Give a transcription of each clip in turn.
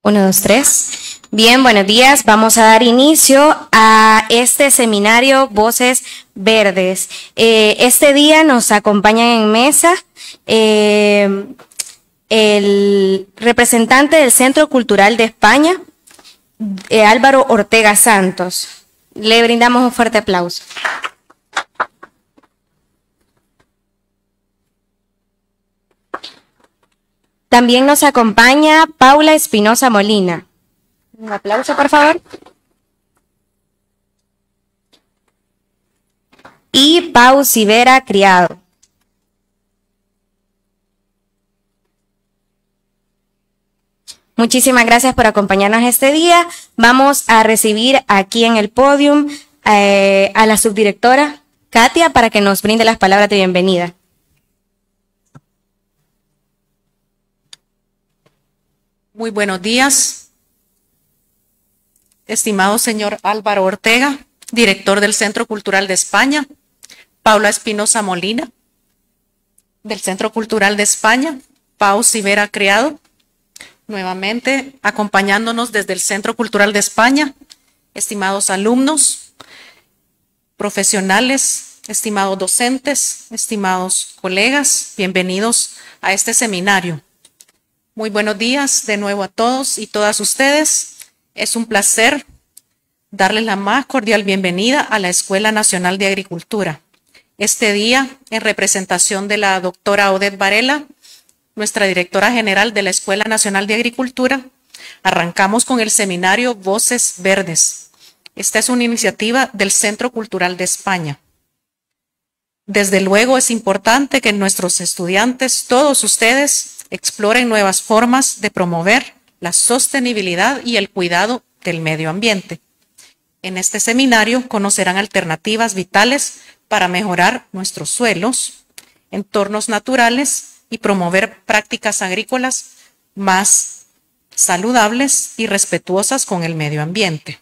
Uno, dos, tres. Bien, buenos días. Vamos a dar inicio a este seminario Voces Verdes. Este día nos acompañan en mesa el representante del Centro Cultural de España, Álvaro Ortega Santos. Le brindamos un fuerte aplauso. También nos acompaña Paula Espinosa Molina. Un aplauso, por favor. Y Pau Sivera Criado. Muchísimas gracias por acompañarnos este día. Vamos a recibir aquí en el podium a la subdirectora Katia para que nos brinde las palabras de bienvenida. Muy buenos días, estimado señor Álvaro Ortega, director del Centro Cultural de España, Paula Espinosa Molina, del Centro Cultural de España, Pau Sivera Criado, nuevamente acompañándonos desde el Centro Cultural de España, estimados alumnos, profesionales, estimados docentes, estimados colegas, bienvenidos a este seminario. Muy buenos días de nuevo a todos y todas ustedes. Es un placer darles la más cordial bienvenida a la Escuela Nacional de Agricultura. Este día, en representación de la doctora Odette Varela, nuestra directora general de la Escuela Nacional de Agricultura, arrancamos con el seminario Voces Verdes. Esta es una iniciativa del Centro Cultural de España. Desde luego es importante que nuestros estudiantes, todos ustedes, exploren nuevas formas de promover la sostenibilidad y el cuidado del medio ambiente. En este seminario conocerán alternativas vitales para mejorar nuestros suelos, entornos naturales y promover prácticas agrícolas más saludables y respetuosas con el medio ambiente.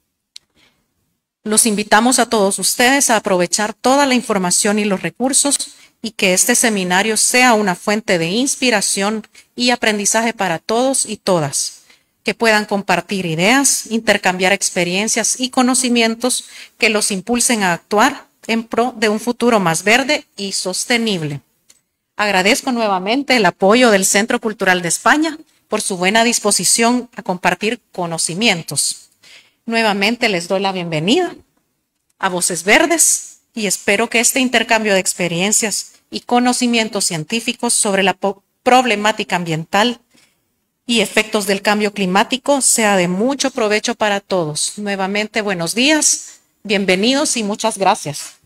Los invitamos a todos ustedes a aprovechar toda la información y los recursos y que este seminario sea una fuente de inspiración y aprendizaje para todos y todas, que puedan compartir ideas, intercambiar experiencias y conocimientos que los impulsen a actuar en pro de un futuro más verde y sostenible. Agradezco nuevamente el apoyo del Centro Cultural de España por su buena disposición a compartir conocimientos. Nuevamente les doy la bienvenida a Voces Verdes y espero que este intercambio de experiencias y conocimientos científicos sobre la problemática ambiental y efectos del cambio climático sea de mucho provecho para todos. Nuevamente, buenos días, bienvenidos y muchas gracias.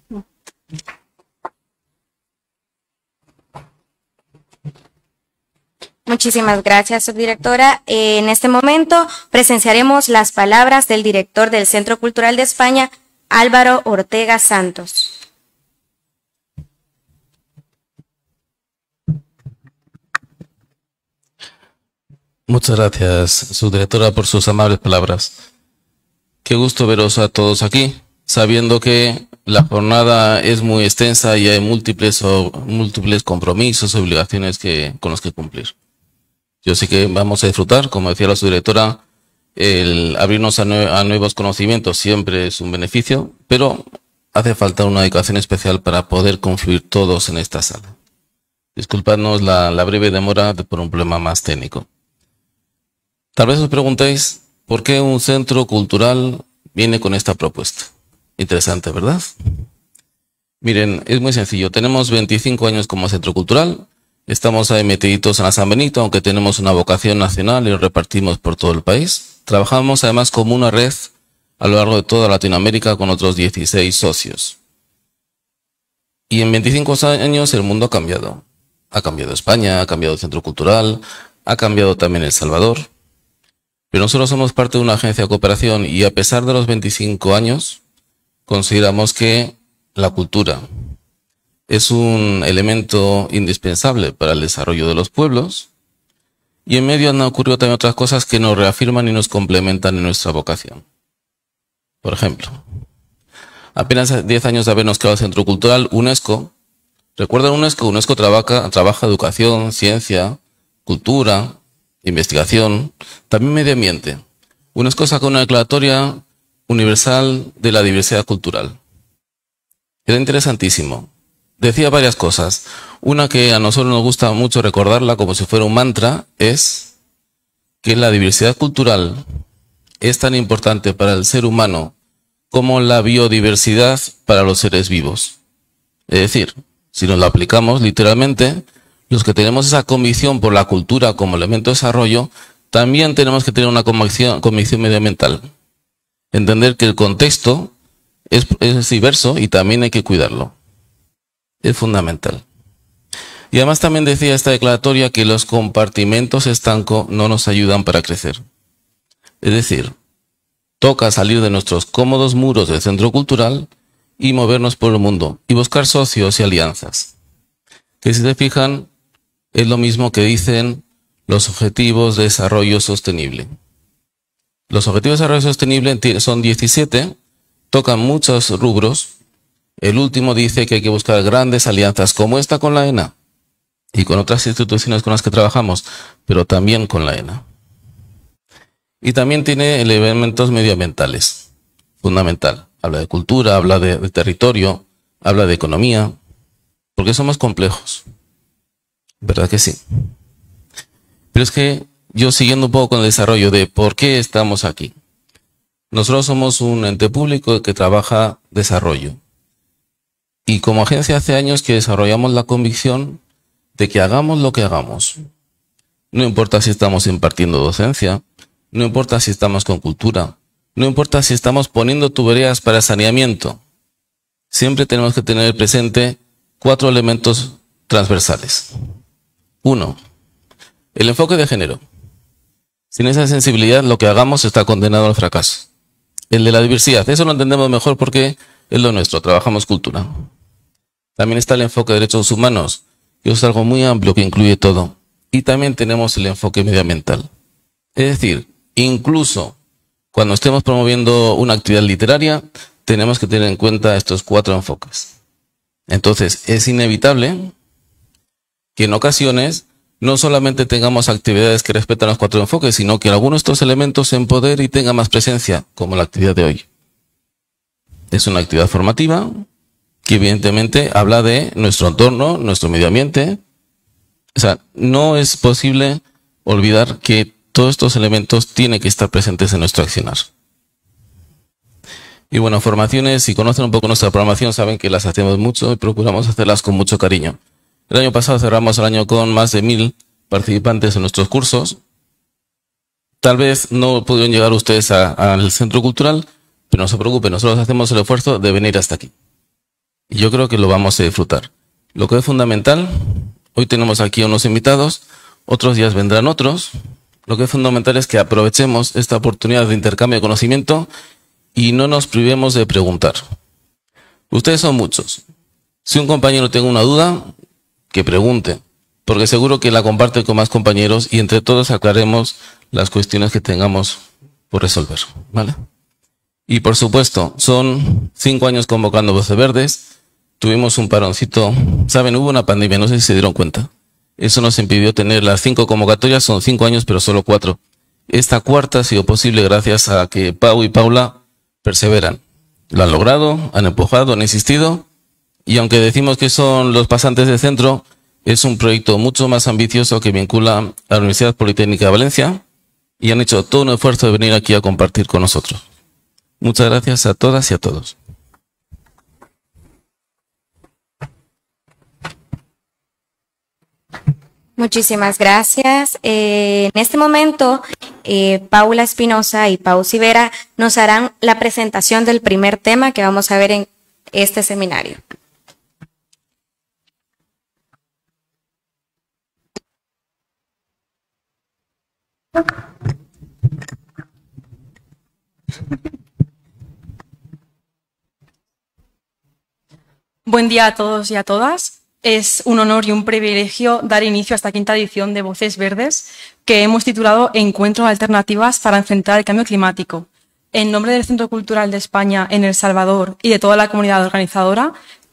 Muchísimas gracias, subdirectora. En este momento presenciaremos las palabras del director del Centro Cultural de España, Álvaro Ortega Santos. Muchas gracias, subdirectora, por sus amables palabras. Qué gusto veros a todos aquí, sabiendo que la jornada es muy extensa y hay múltiples compromisos, obligaciones con los que cumplir. Yo sé que vamos a disfrutar, como decía la subdirectora, el abrirnos a nuevos conocimientos siempre es un beneficio, pero hace falta una dedicación especial para poder confluir todos en esta sala. Disculpadnos la breve demora por un problema más técnico. Tal vez os preguntéis por qué un centro cultural viene con esta propuesta. Interesante, ¿verdad? Miren, es muy sencillo. Tenemos 25 años como centro cultural. Estamos ahí metiditos en la San Benito, aunque tenemos una vocación nacional y lo repartimos por todo el país. Trabajamos además como una red a lo largo de toda Latinoamérica con otros 16 socios. Y en 25 años el mundo ha cambiado. Ha cambiado España, ha cambiado el centro cultural, ha cambiado también El Salvador. Pero nosotros somos parte de una agencia de cooperación y a pesar de los 25 años, consideramos que la cultura es un elemento indispensable para el desarrollo de los pueblos y en medio han ocurrido también otras cosas que nos reafirman y nos complementan en nuestra vocación. Por ejemplo, apenas 10 años de habernos creado el Centro Cultural, UNESCO, ¿recuerdan UNESCO? UNESCO trabaja educación, ciencia, cultura, investigación, también medio ambiente. Unas cosas con una declaratoria universal de la diversidad cultural. Era interesantísimo. Decía varias cosas. Una que a nosotros nos gusta mucho recordarla como si fuera un mantra es que la diversidad cultural es tan importante para el ser humano como la biodiversidad para los seres vivos. Es decir, si nos lo aplicamos literalmente, los que tenemos esa convicción por la cultura como elemento de desarrollo, también tenemos que tener una convicción medioambiental. Entender que el contexto es diverso y también hay que cuidarlo. Es fundamental. Y además también decía esta declaratoria que los compartimentos estancos no nos ayudan para crecer. Es decir, toca salir de nuestros cómodos muros del centro cultural y movernos por el mundo y buscar socios y alianzas. Que si se fijan, es lo mismo que dicen los Objetivos de Desarrollo Sostenible. Los Objetivos de Desarrollo Sostenible son 17, tocan muchos rubros. El último dice que hay que buscar grandes alianzas como esta con la ENA y con otras instituciones con las que trabajamos, pero también con la ENA. Y también tiene elementos medioambientales, fundamental. Habla de cultura, habla de territorio, habla de economía, porque somos complejos. ¿Verdad que sí? Pero es que yo siguiendo un poco con el desarrollo de por qué estamos aquí. Nosotros somos un ente público que trabaja desarrollo. Y como agencia hace años que desarrollamos la convicción de que hagamos lo que hagamos. No importa si estamos impartiendo docencia, no importa si estamos con cultura, no importa si estamos poniendo tuberías para saneamiento. Siempre tenemos que tener presente 4 elementos transversales. 1. El enfoque de género. Sin esa sensibilidad, lo que hagamos está condenado al fracaso. El de la diversidad. Eso lo entendemos mejor porque es lo nuestro. Trabajamos cultura. También está el enfoque de derechos humanos. Que es algo muy amplio que incluye todo. Y también tenemos el enfoque medioambiental. Es decir, incluso cuando estemos promoviendo una actividad literaria, tenemos que tener en cuenta estos 4 enfoques. Entonces, es inevitable que en ocasiones no solamente tengamos actividades que respetan los 4 enfoques, sino que algunos de estos elementos se empoderen y tengan más presencia, como la actividad de hoy. Es una actividad formativa que evidentemente habla de nuestro entorno, nuestro medio ambiente. O sea, no es posible olvidar que todos estos elementos tienen que estar presentes en nuestro accionar. Y bueno, formaciones, si conocen un poco nuestra programación, saben que las hacemos mucho y procuramos hacerlas con mucho cariño. El año pasado cerramos el año con más de 1000 participantes en nuestros cursos. Tal vez no pudieron llegar ustedes al centro cultural, pero no se preocupen, nosotros hacemos el esfuerzo de venir hasta aquí. Y yo creo que lo vamos a disfrutar. Lo que es fundamental, hoy tenemos aquí unos invitados, otros días vendrán otros. Lo que es fundamental es que aprovechemos esta oportunidad de intercambio de conocimiento y no nos privemos de preguntar. Ustedes son muchos. Si un compañero tiene una duda, que pregunte, porque seguro que la comparte con más compañeros y entre todos aclaremos las cuestiones que tengamos por resolver, ¿vale? Y por supuesto, son 5 años convocando Voces Verdes. Tuvimos un paroncito, saben, hubo una pandemia, no sé si se dieron cuenta. Eso nos impidió tener las 5 convocatorias, son 5 años, pero solo 4. Esta cuarta ha sido posible gracias a que Pau y Paula perseveran. Lo han logrado, han empujado, han insistido. Y aunque decimos que son los pasantes del centro, es un proyecto mucho más ambicioso que vincula a la Universidad Politécnica de Valencia y han hecho todo un esfuerzo de venir aquí a compartir con nosotros. Muchas gracias a todas y a todos. Muchísimas gracias. En este momento, Paula Espinosa y Pau Civera nos harán la presentación del primer tema que vamos a ver en este seminario. Buen día a todos y a todas. Es un honor y un privilegio dar inicio a esta 5ª edición de Voces Verdes que hemos titulado Encuentros Alternativas para enfrentar el cambio climático. En nombre del Centro Cultural de España en El Salvador y de toda la comunidad organizadora,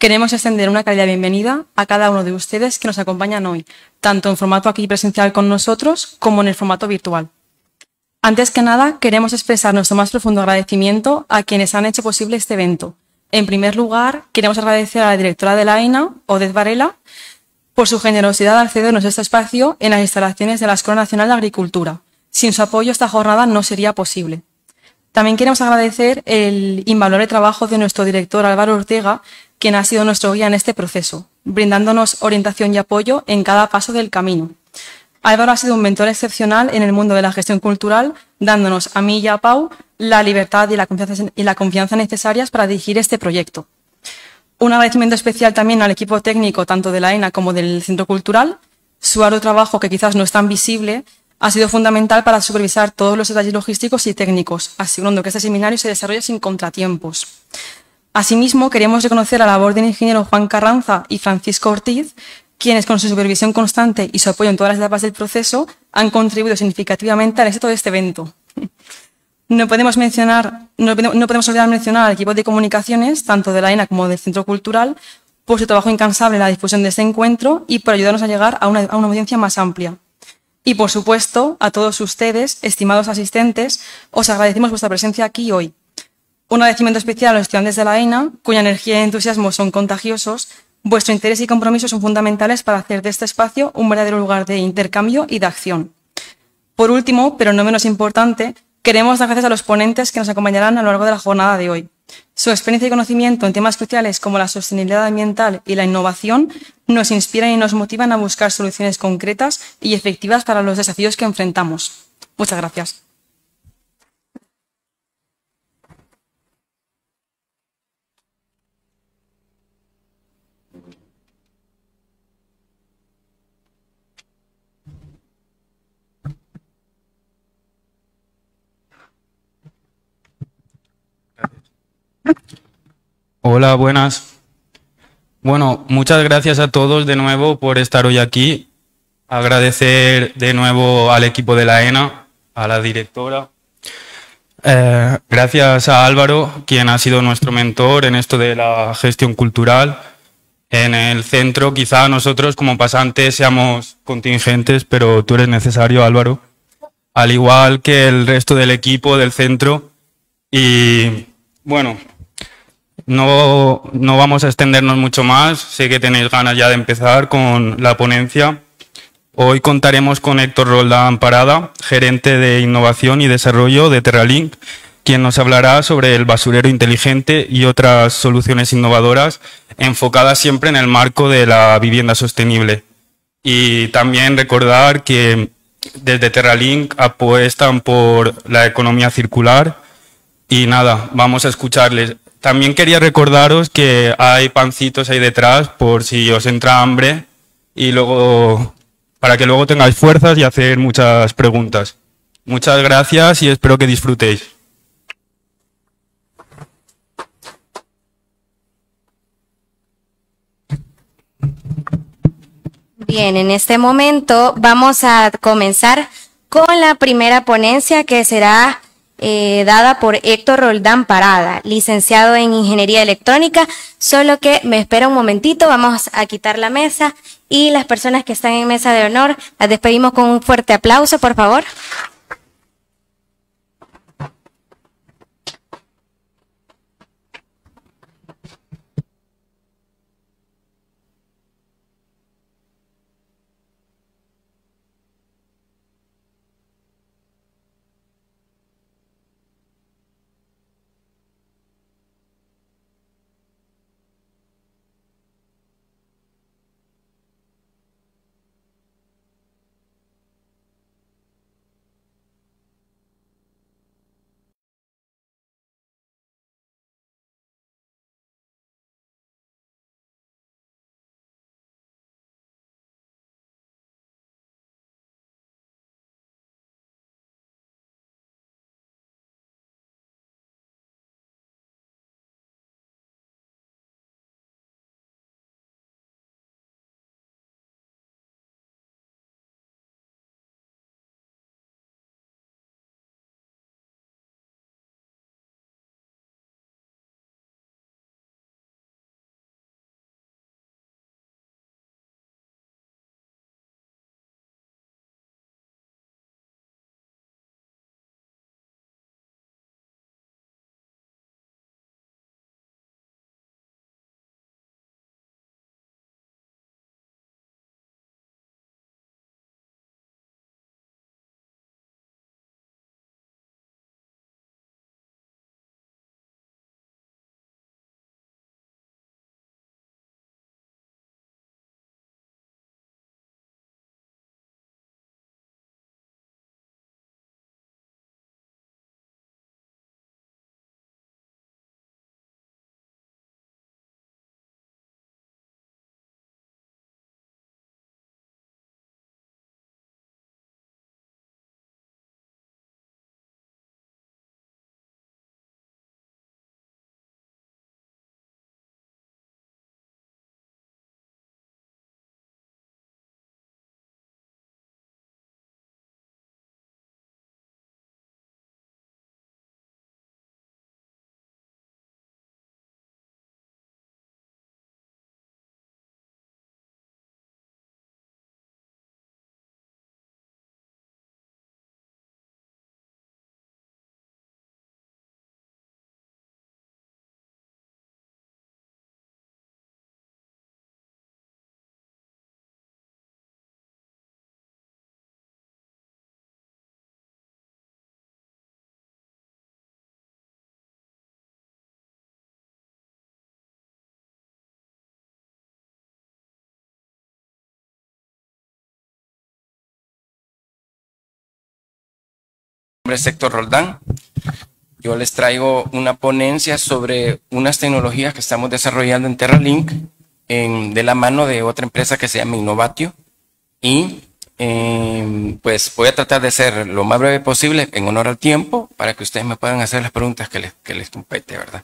queremos extender una cálida bienvenida a cada uno de ustedes que nos acompañan hoy, tanto en formato aquí presencial con nosotros como en el formato virtual. Antes que nada, queremos expresar nuestro más profundo agradecimiento a quienes han hecho posible este evento. En primer lugar, queremos agradecer a la directora de la AENA, Odette Varela, por su generosidad al cedernos este espacio en las instalaciones de la Escuela Nacional de Agricultura. Sin su apoyo, esta jornada no sería posible. También queremos agradecer el invaluable trabajo de nuestro director Álvaro Ortega, quien ha sido nuestro guía en este proceso, brindándonos orientación y apoyo en cada paso del camino. Álvaro ha sido un mentor excepcional en el mundo de la gestión cultural, dándonos a mí y a Pau la libertad y la confianza necesarias para dirigir este proyecto. Un agradecimiento especial también al equipo técnico, tanto de la AENA como del Centro Cultural. Su arduo trabajo, que quizás no es tan visible, ha sido fundamental para supervisar todos los detalles logísticos y técnicos, asegurando que este seminario se desarrolle sin contratiempos. Asimismo, queremos reconocer la labor del ingeniero Juan Carranza y Francisco Ortiz, quienes con su supervisión constante y su apoyo en todas las etapas del proceso han contribuido significativamente al éxito de este evento. No podemos olvidar mencionar al equipo de comunicaciones, tanto de la AENA como del Centro Cultural, por su trabajo incansable en la difusión de este encuentro y por ayudarnos a llegar a una audiencia más amplia. Y, por supuesto, a todos ustedes, estimados asistentes, os agradecemos vuestra presencia aquí hoy. Un agradecimiento especial a los estudiantes de la AENA, cuya energía y entusiasmo son contagiosos. Vuestro interés y compromiso son fundamentales para hacer de este espacio un verdadero lugar de intercambio y de acción. Por último, pero no menos importante, queremos dar gracias a los ponentes que nos acompañarán a lo largo de la jornada de hoy. Su experiencia y conocimiento en temas cruciales como la sostenibilidad ambiental y la innovación nos inspiran y nos motivan a buscar soluciones concretas y efectivas para los desafíos que enfrentamos. Muchas gracias. Hola, buenas. Bueno, muchas gracias a todos de nuevo por estar hoy aquí. Agradecer de nuevo al equipo de la AENA, a la directora. Gracias a Álvaro, quien ha sido nuestro mentor en esto de la gestión cultural. En el centro, quizá nosotros como pasantes seamos contingentes, pero tú eres necesario, Álvaro. Al igual que el resto del equipo del centro. Y bueno, no vamos a extendernos mucho más. Sé que tenéis ganas ya de empezar con la ponencia. Hoy contaremos con Héctor Roldán Parada, gerente de innovación y desarrollo de Terralink, quien nos hablará sobre el basurero inteligente y otras soluciones innovadoras enfocadas siempre en el marco de la vivienda sostenible. Y también recordar que desde Terralink apuestan por la economía circular. Y nada, vamos a escucharles. También quería recordaros que hay pancitos ahí detrás por si os entra hambre y luego para que luego tengáis fuerzas y hacer muchas preguntas. Muchas gracias y espero que disfrutéis. Bien, en este momento vamos a comenzar con la primera ponencia que será dada por Héctor Roldán Parada, licenciado en Ingeniería Electrónica, solo que me espera un momentito, vamos a quitar la mesa y las personas que están en mesa de honor las despedimos con un fuerte aplauso, por favor. nombre es Héctor Roldán. Yo les traigo una ponencia sobre unas tecnologías que estamos desarrollando en TerraLink de la mano de otra empresa que se llama Innovatio. Y pues voy a tratar de ser lo más breve posible en honor al tiempo para que ustedes me puedan hacer las preguntas que les compete, ¿verdad?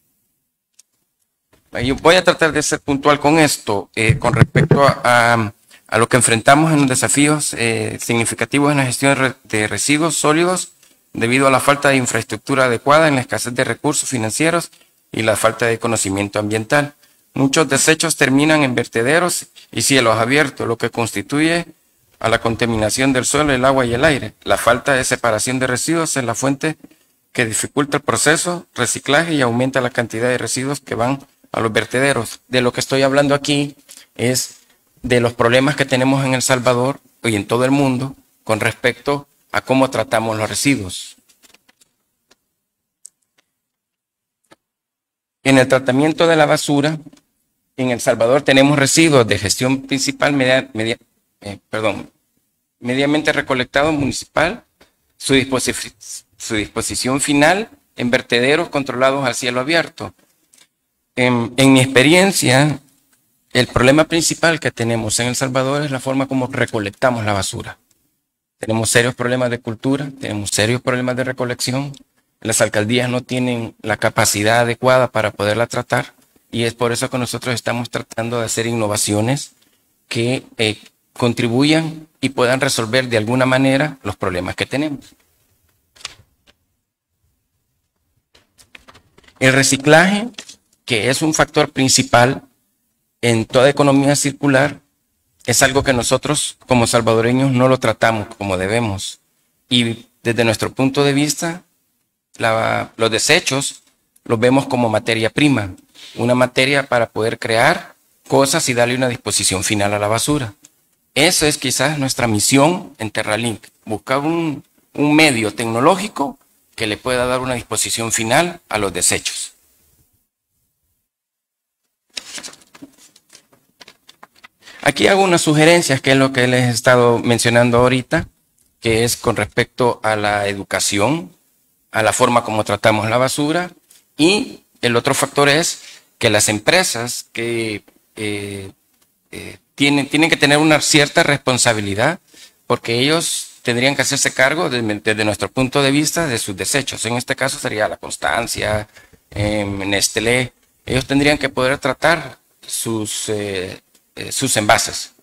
Yo voy a tratar de ser puntual con esto, con respecto a lo que enfrentamos en los desafíos significativos en la gestión de residuos sólidos debido a la falta de infraestructura adecuada, en la escasez de recursos financieros y la falta de conocimiento ambiental. Muchos desechos terminan en vertederos y cielos abiertos, lo que constituye a la contaminación del suelo, el agua y el aire. La falta de separación de residuos es la fuente que dificulta el proceso, reciclaje y aumenta la cantidad de residuos que van a los vertederos. De lo que estoy hablando aquí es de los problemas que tenemos en El Salvador y en todo el mundo con respecto a cómo tratamos los residuos. En el tratamiento de la basura, en El Salvador tenemos residuos de gestión principal mediamente recolectado municipal, su disposición final en vertederos controlados al cielo abierto. En mi experiencia, el problema principal que tenemos en El Salvador es la forma como recolectamos la basura. Tenemos serios problemas de cultura, tenemos serios problemas de recolección. Las alcaldías no tienen la capacidad adecuada para poderla tratar y es por eso que nosotros estamos tratando de hacer innovaciones que contribuyan y puedan resolver de alguna manera los problemas que tenemos. El reciclaje, que es un factor principal en toda economía circular, es algo que nosotros como salvadoreños no lo tratamos como debemos. Y desde nuestro punto de vista, los desechos los vemos como materia prima, una materia para poder crear cosas y darle una disposición final a la basura. Eso es quizás nuestra misión en TerraLink, buscar un medio tecnológico que le pueda dar una disposición final a los desechos. Aquí hago unas sugerencias, que es lo que les he estado mencionando ahorita, que es con respecto a la educación, a la forma como tratamos la basura, y el otro factor es que las empresas que tienen que tener una cierta responsabilidad, porque ellos tendrían que hacerse cargo desde nuestro punto de vista de sus desechos. En este caso sería la Constancia, Nestlé. Ellos tendrían que poder tratar sus envases.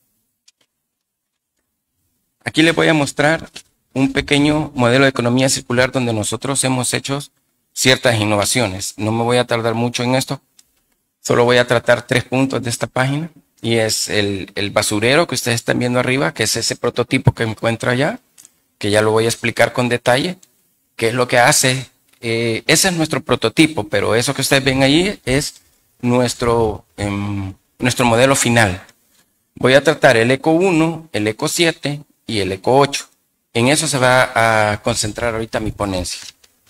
Aquí les voy a mostrar un pequeño modelo de economía circular donde nosotros hemos hecho ciertas innovaciones. No me voy a tardar mucho en esto, solo voy a tratar 3 puntos de esta página, y es el basurero que ustedes están viendo arriba, que es ese prototipo que encuentra allá, que ya lo voy a explicar con detalle, qué es lo que hace. Ese es nuestro prototipo, pero eso que ustedes ven ahí es nuestro modelo final. Voy a tratar el Eco 1, el Eco 7 y el Eco 8. En eso se va a concentrar ahorita mi ponencia.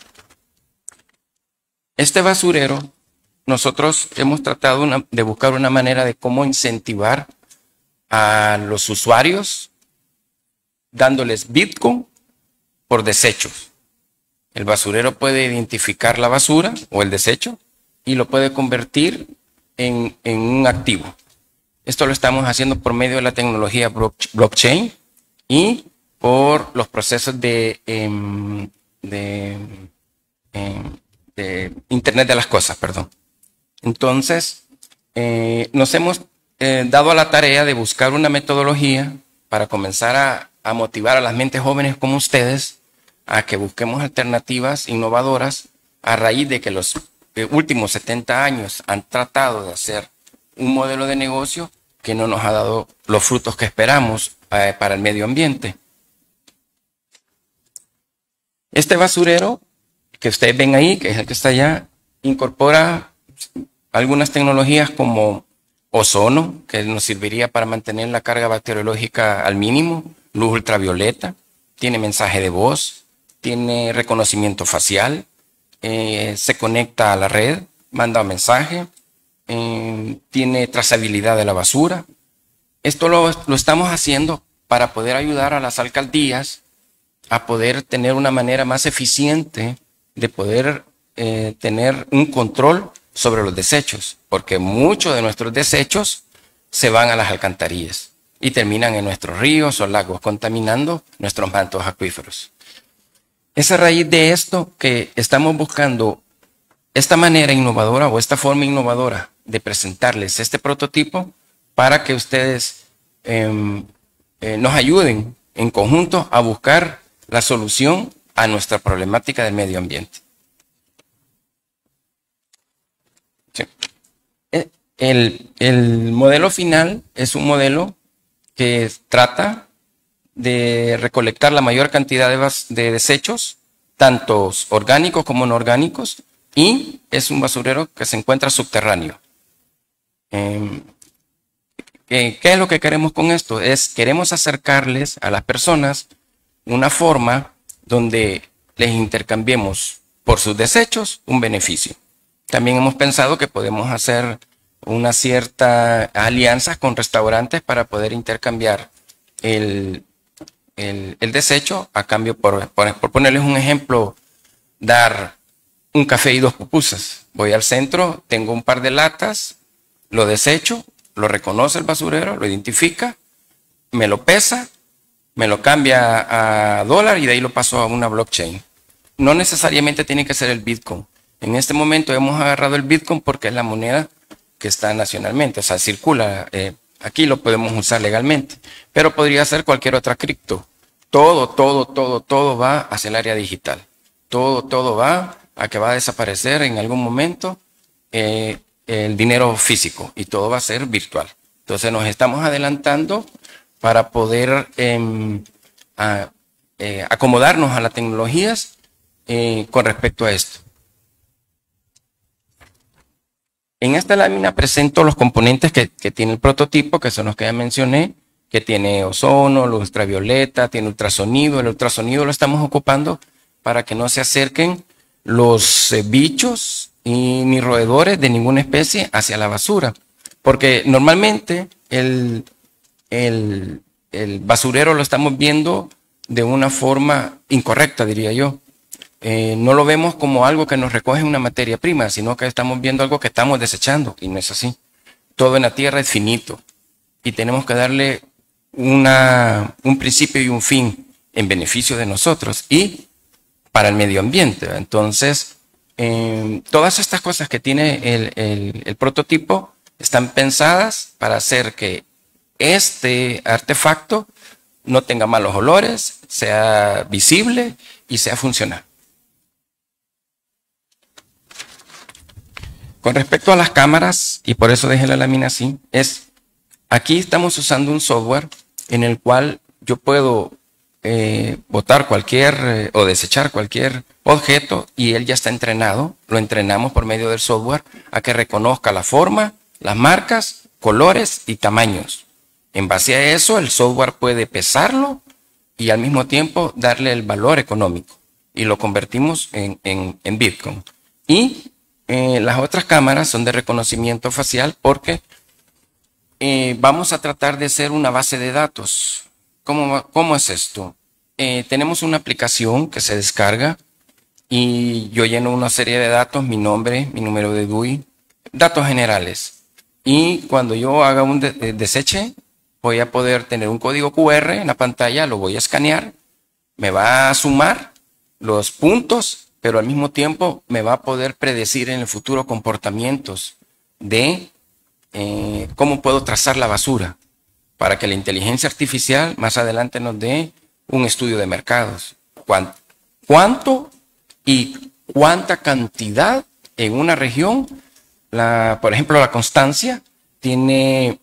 Este basurero, nosotros hemos tratado de buscar una manera de cómo incentivar a los usuarios dándoles Bitcoin por desechos. El basurero puede identificar la basura o el desecho y lo puede convertir en un activo. Esto lo estamos haciendo por medio de la tecnología blockchain y por los procesos de Internet de las Cosas, perdón. Entonces, nos hemos dado a la tarea de buscar una metodología para comenzar a motivar a las mentes jóvenes como ustedes a que busquemos alternativas innovadoras a raíz de que los últimos 70 años han tratado de hacer un modelo de negocio que no nos ha dado los frutos que esperamos para el medio ambiente. Este basurero que ustedes ven ahí, que es el que está allá, incorpora algunas tecnologías como ozono, que nos serviría para mantener la carga bacteriológica al mínimo, luz ultravioleta, tiene mensaje de voz, tiene reconocimiento facial, se conecta a la red, manda mensaje, tiene trazabilidad de la basura. Esto lo estamos haciendo para poder ayudar a las alcaldías a poder tener una manera más eficiente de poder tener un control sobre los desechos, porque muchos de nuestros desechos se van a las alcantarillas y terminan en nuestros ríos o lagos, contaminando nuestros mantos acuíferos. Es a raíz de esto que estamos buscando esta manera innovadora o esta forma innovadora de presentarles este prototipo para que ustedes nos ayuden en conjunto a buscar la solución a nuestra problemática del medio ambiente. Sí. El modelo final es un modelo que trata de recolectar la mayor cantidad de desechos, tanto orgánicos como no orgánicos, y es un basurero que se encuentra subterráneo. ¿Qué es lo que queremos con esto? Queremos acercarles a las personas una forma donde les intercambiemos por sus desechos un beneficio. También hemos pensado que podemos hacer una cierta alianza con restaurantes para poder intercambiar el desecho a cambio, por ponerles un ejemplo, dar un café y 2 pupusas. Voy al centro, tengo un par de latas, lo desecho, lo reconoce el basurero, lo identifica, me lo pesa, me lo cambia a dólar y de ahí lo paso a una blockchain. No necesariamente tiene que ser el Bitcoin. En este momento hemos agarrado el Bitcoin porque es la moneda que está nacionalmente, o sea, circula. Aquí lo podemos usar legalmente, pero podría ser cualquier otra cripto. Todo va hacia el área digital. Todo va a que va a desaparecer en algún momento el dinero físico y todo va a ser virtual. Entonces nos estamos adelantando para poder acomodarnos a las tecnologías con respecto a esto. En esta lámina presento los componentes que tiene el prototipo, que son los que ya mencioné, que tiene ozono, luz ultravioleta, tiene ultrasonido. El ultrasonido lo estamos ocupando para que no se acerquen los bichos ni roedores de ninguna especie hacia la basura. Porque normalmente el basurero lo estamos viendo de una forma incorrecta, diría yo. No lo vemos como algo que nos recoge una materia prima, sino que estamos viendo algo que estamos desechando, y no es así. Todo en la tierra es finito y tenemos que darle un principio y un fin en beneficio de nosotros y para el medio ambiente. Entonces, todas estas cosas que tiene el prototipo están pensadas para hacer que este artefacto no tenga malos olores, sea visible y sea funcional. Con respecto a las cámaras, y por eso dejé la lámina así, aquí estamos usando un software en el cual yo puedo botar cualquier o desechar cualquier objeto y él ya está entrenado. Lo entrenamos por medio del software a que reconozca la forma, las marcas, colores y tamaños. En base a eso, el software puede pesarlo y al mismo tiempo darle el valor económico y lo convertimos en Bitcoin. Y las otras cámaras son de reconocimiento facial porque vamos a tratar de hacer una base de datos. ¿Cómo es esto? Tenemos una aplicación que se descarga y yo lleno una serie de datos, mi nombre, mi número de DUI, datos generales. Y cuando yo haga un deseche, voy a poder tener un código QR en la pantalla, lo voy a escanear, me va a sumar los puntos, pero al mismo tiempo me va a poder predecir en el futuro comportamientos de cómo puedo trazar la basura para que la inteligencia artificial más adelante nos dé un estudio de mercados. ¿Cuánto y cuánta cantidad en una región? Por ejemplo, la Constancia tiene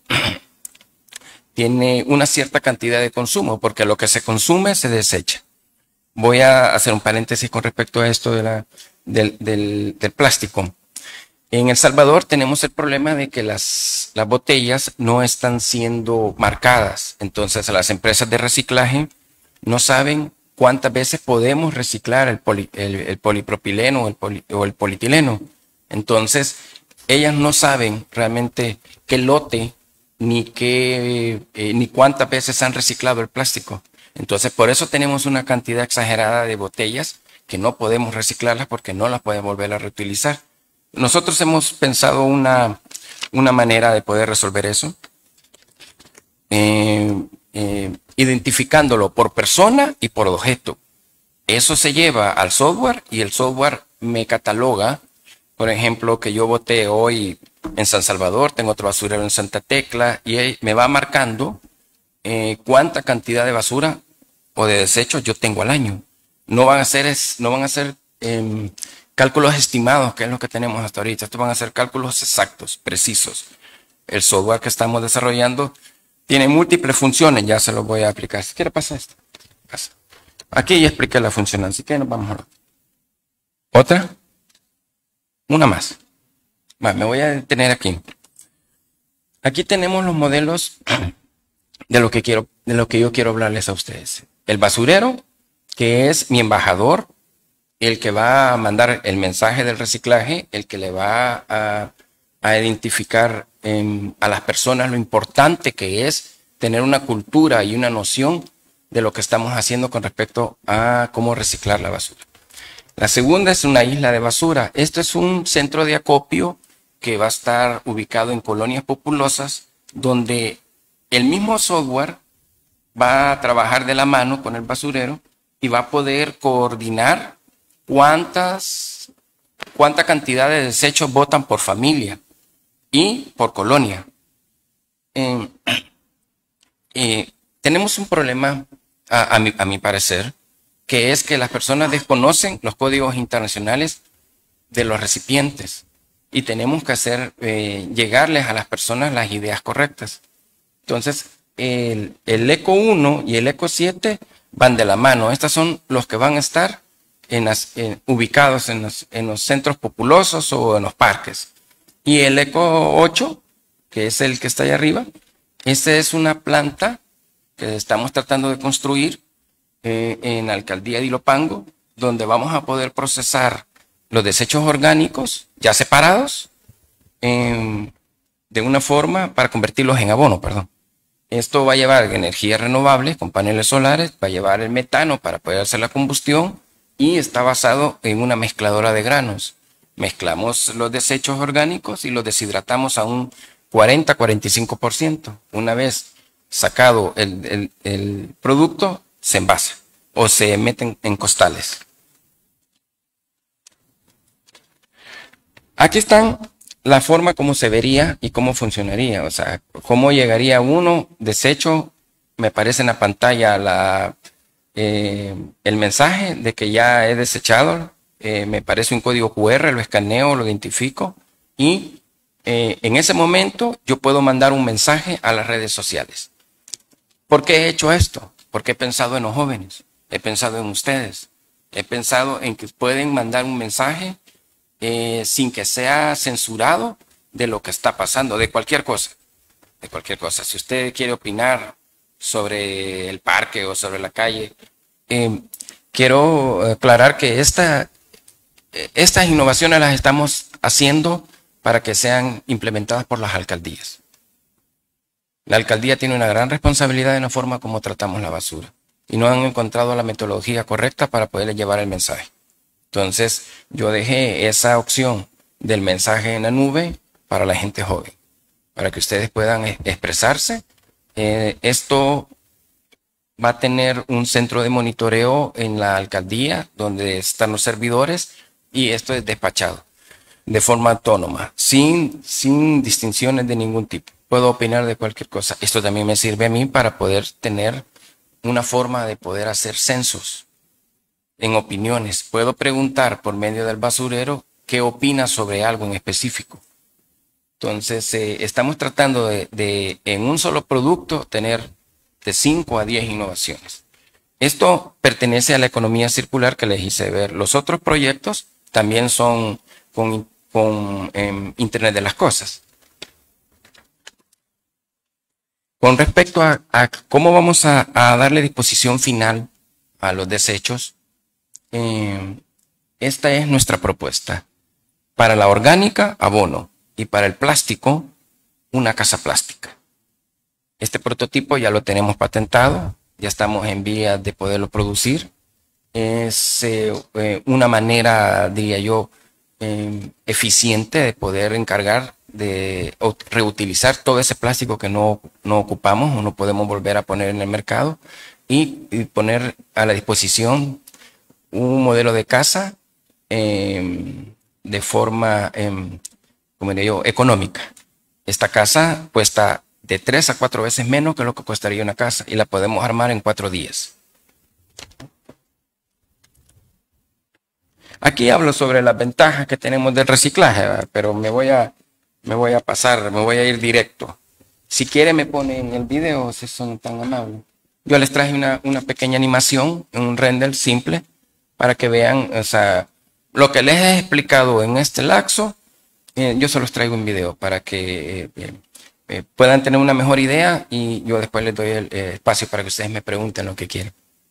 una cierta cantidad de consumo, porque lo que se consume se desecha. Voy a hacer un paréntesis con respecto a esto del plástico. En El Salvador tenemos el problema de que las botellas no están siendo marcadas. Entonces las empresas de reciclaje no saben cuántas veces podemos reciclar el polipropileno o el polietileno. Entonces ellas no saben realmente qué lote ni cuántas veces han reciclado el plástico. Entonces, por eso tenemos una cantidad exagerada de botellas que no podemos reciclarlas porque no las podemos volver a reutilizar. Nosotros hemos pensado una manera de poder resolver eso, identificándolo por persona y por objeto. Eso se lleva al software y el software me cataloga, por ejemplo, que yo boté hoy en San Salvador, tengo otro basurero en Santa Tecla y me va marcando cuánta cantidad de basura o de desechos yo tengo al año. No van a ser cálculos estimados, que es lo que tenemos hasta ahorita. Estos van a ser cálculos exactos, precisos. El software que estamos desarrollando tiene múltiples funciones, ya se los voy a explicar. Si quiere pasar esto. Pasa. Aquí ya expliqué la función, así que nos vamos a ver. ¿Otra? Una más. Me voy a detener aquí. Aquí tenemos los modelos de lo que yo quiero hablarles a ustedes. El basurero, que es mi embajador, el que va a mandar el mensaje del reciclaje, el que le va a identificar a las personas lo importante que es tener una cultura y una noción de lo que estamos haciendo con respecto a cómo reciclar la basura. La segunda es una isla de basura. Esto es un centro de acopio que va a estar ubicado en colonias populosas, donde el mismo software va a trabajar de la mano con el basurero y va a poder coordinar cuánta cantidad de desechos botan por familia y por colonia. Tenemos un problema, a mi parecer, que es que las personas desconocen los códigos internacionales de los recipientes y tenemos que hacer llegarles a las personas las ideas correctas. Entonces, el ECO 1 y el ECO 7 van de la mano. Estos son los que van a estar ubicados en los centros populosos o en los parques. Y el ECO 8, que es el que está ahí arriba, esta es una planta que estamos tratando de construir en la alcaldía de Ilopango, donde vamos a poder procesar los desechos orgánicos ya separados de una forma para convertirlos en abono, perdón. Esto va a llevar energías renovables con paneles solares, va a llevar el metano para poder hacer la combustión y está basado en una mezcladora de granos. Mezclamos los desechos orgánicos y los deshidratamos a un 40-45%. Una vez sacado el producto, se envasa o se meten en costales. Aquí están la forma como se vería y cómo funcionaría. O sea, cómo llegaría uno, desecho, me aparece en la pantalla el mensaje de que ya he desechado, me parece un código QR, lo escaneo, lo identifico y en ese momento yo puedo mandar un mensaje a las redes sociales. ¿Por qué he hecho esto? Porque he pensado en los jóvenes, he pensado en ustedes, he pensado en que pueden mandar un mensaje sin que sea censurado de lo que está pasando, de cualquier cosa, de cualquier cosa. Si usted quiere opinar sobre el parque o sobre la calle, quiero aclarar que estas innovaciones las estamos haciendo para que sean implementadas por las alcaldías. La alcaldía tiene una gran responsabilidad en la forma como tratamos la basura y no han encontrado la metodología correcta para poderle llevar el mensaje. Entonces, yo dejé esa opción del mensaje en la nube para la gente joven, para que ustedes puedan expresarse. Esto va a tener un centro de monitoreo en la alcaldía, donde están los servidores, y esto es despachado de forma autónoma, sin distinciones de ningún tipo. Puedo opinar de cualquier cosa. Esto también me sirve a mí para poder tener una forma de poder hacer censos en opiniones. Puedo preguntar por medio del basurero qué opina sobre algo en específico. Entonces, estamos tratando de en un solo producto tener de 5 a 10 innovaciones. Esto pertenece a la economía circular que les hice ver. Los otros proyectos también son con Internet de las Cosas. Con respecto a cómo vamos a darle disposición final a los desechos, esta es nuestra propuesta. Para la orgánica, abono, y para el plástico, una casa plástica. Este prototipo ya lo tenemos patentado, ya estamos en vías de poderlo producir. Es una manera, diría yo, eficiente de poder encargar de reutilizar todo ese plástico que no ocupamos o no podemos volver a poner en el mercado y poner a la disposición un modelo de casa de forma, como diría yo, económica. Esta casa cuesta de 3 a 4 veces menos que lo que costaría una casa y la podemos armar en 4 días. Aquí hablo sobre las ventajas que tenemos del reciclaje, ¿verdad? Pero me voy a pasar, me voy a ir directo. Si quiere me ponen el video, si son tan amables. Yo les traje una pequeña animación, un render simple, para que vean, o sea, lo que les he explicado en este lapso, yo se los traigo en video para que puedan tener una mejor idea y yo después les doy el espacio para que ustedes me pregunten lo que quieran.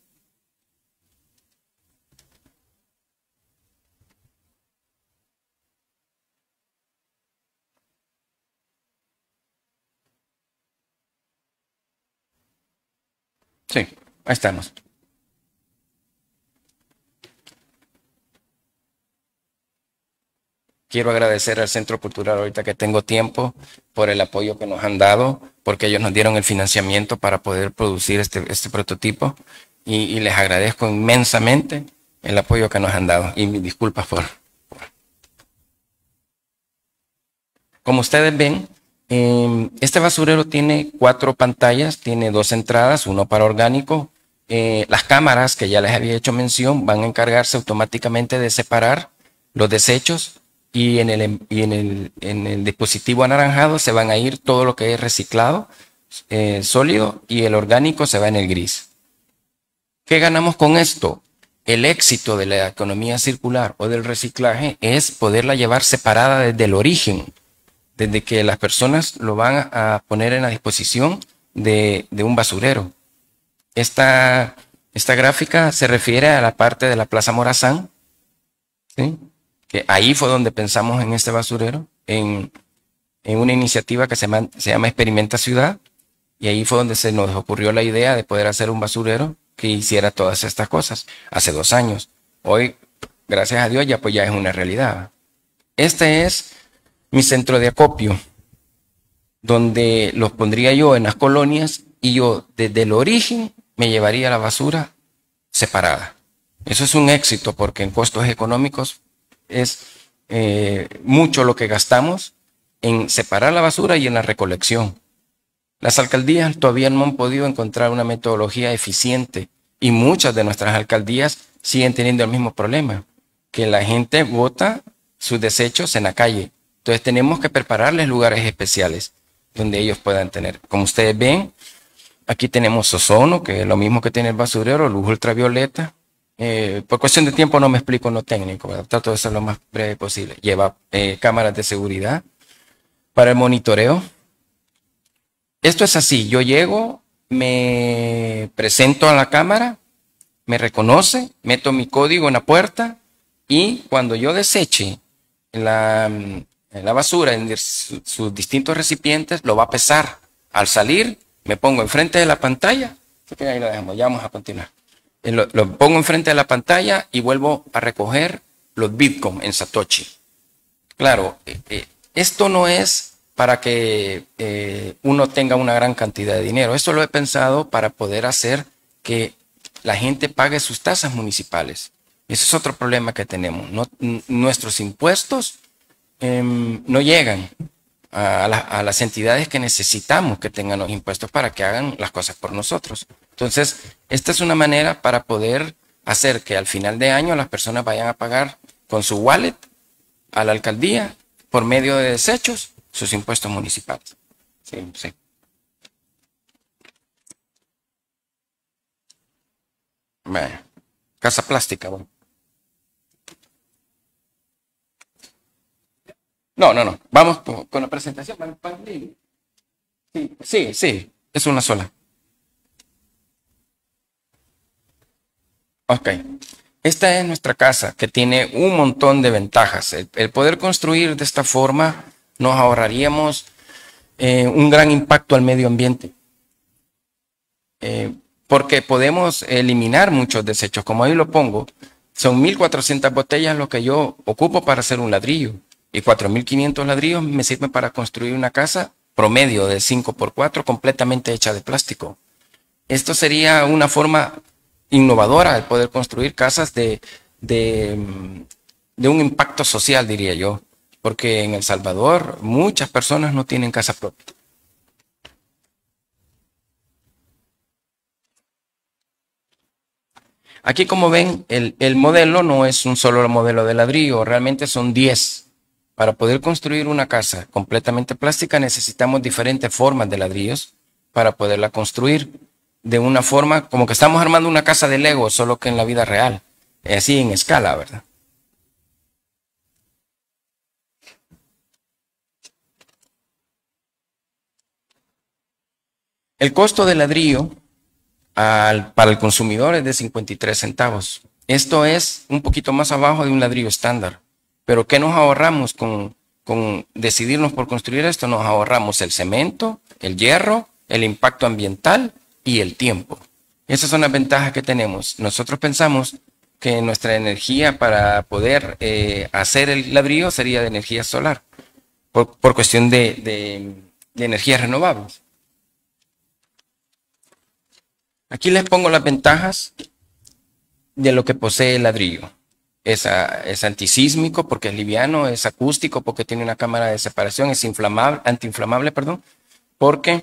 Sí, ahí estamos. Quiero agradecer al Centro Cultural, ahorita que tengo tiempo, por el apoyo que nos han dado, porque ellos nos dieron el financiamiento para poder producir este prototipo y les agradezco inmensamente el apoyo que nos han dado y mis disculpas por... Como ustedes ven, este basurero tiene 4 pantallas, tiene 2 entradas, 1 para orgánico. Las cámaras que ya les había hecho mención van a encargarse automáticamente de separar los desechos y en el dispositivo anaranjado se van a ir todo lo que es reciclado, sólido, y el orgánico se va en el gris. ¿Qué ganamos con esto? El éxito de la economía circular o del reciclaje es poderla llevar separada desde el origen, desde que las personas lo van a poner en la disposición de un basurero. Esta gráfica se refiere a la parte de la Plaza Morazán, ¿sí? Que ahí fue donde pensamos en este basurero, en una iniciativa que se llama Experimenta Ciudad, y ahí fue donde se nos ocurrió la idea de poder hacer un basurero que hiciera todas estas cosas, hace 2 años. Hoy, gracias a Dios, ya es una realidad. Este es mi centro de acopio, donde los pondría yo en las colonias y yo desde el origen me llevaría la basura separada. Eso es un éxito porque en costos económicos es mucho lo que gastamos en separar la basura y en la recolección. Las alcaldías todavía no han podido encontrar una metodología eficiente y muchas de nuestras alcaldías siguen teniendo el mismo problema, que la gente bota sus desechos en la calle. Entonces tenemos que prepararles lugares especiales donde ellos puedan tener. Como ustedes ven, aquí tenemos ozono, que es lo mismo que tiene el basurero, luz ultravioleta. Por cuestión de tiempo no me explico en lo técnico, ¿verdad? Trato de ser lo más breve posible. Lleva cámaras de seguridad para el monitoreo. Esto es así, yo llego, me presento a la cámara, me reconoce, meto mi código en la puerta y cuando yo deseche la basura en sus distintos recipientes, lo va a pesar. Al salir, me pongo enfrente de la pantalla. Ahí lo dejamos, ya vamos a continuar. Lo pongo enfrente de la pantalla y vuelvo a recoger los Bitcoin en Satoshi. Claro, esto no es para que uno tenga una gran cantidad de dinero. Esto lo he pensado para poder hacer que la gente pague sus tasas municipales. Ese es otro problema que tenemos. Nuestros impuestos no llegan a las entidades que necesitamos que tengan los impuestos para que hagan las cosas por nosotros. Entonces, esta es una manera para poder hacer que al final de año las personas vayan a pagar con su wallet a la alcaldía por medio de desechos sus impuestos municipales. Sí, sí. Bueno, casa plástica, bueno. No. Vamos con la presentación. Sí, es una sola. Ok. Esta es nuestra casa, que tiene un montón de ventajas. El poder construir de esta forma nos ahorraríamos un gran impacto al medio ambiente. porque podemos eliminar muchos desechos. Como ahí lo pongo, son 1.400 botellas lo que yo ocupo para hacer un ladrillo, y 4.500 ladrillos me sirven para construir una casa promedio de 5x4 completamente hecha de plástico. Esto sería una forma innovadora de poder construir casas de un impacto social, diría yo, porque en El Salvador muchas personas no tienen casa propia. Aquí, como ven, el modelo no es un solo modelo de ladrillo, realmente son 10. Para poder construir una casa completamente plástica necesitamos diferentes formas de ladrillos para poderla construir de una forma como que estamos armando una casa de Lego, solo que en la vida real, así en escala, ¿verdad? El costo del ladrillo para el consumidor es de 53 centavos. Esto es un poquito más abajo de un ladrillo estándar. Pero ¿qué nos ahorramos con decidirnos por construir esto? Nos ahorramos el cemento, el hierro, el impacto ambiental y el tiempo. Esas son las ventajas que tenemos. Nosotros pensamos que nuestra energía para poder hacer el ladrillo sería de energía solar, por cuestión de energías renovables. Aquí les pongo las ventajas de lo que posee el ladrillo. Es antisísmico porque es liviano, es acústico porque tiene una cámara de separación, es antiinflamable, porque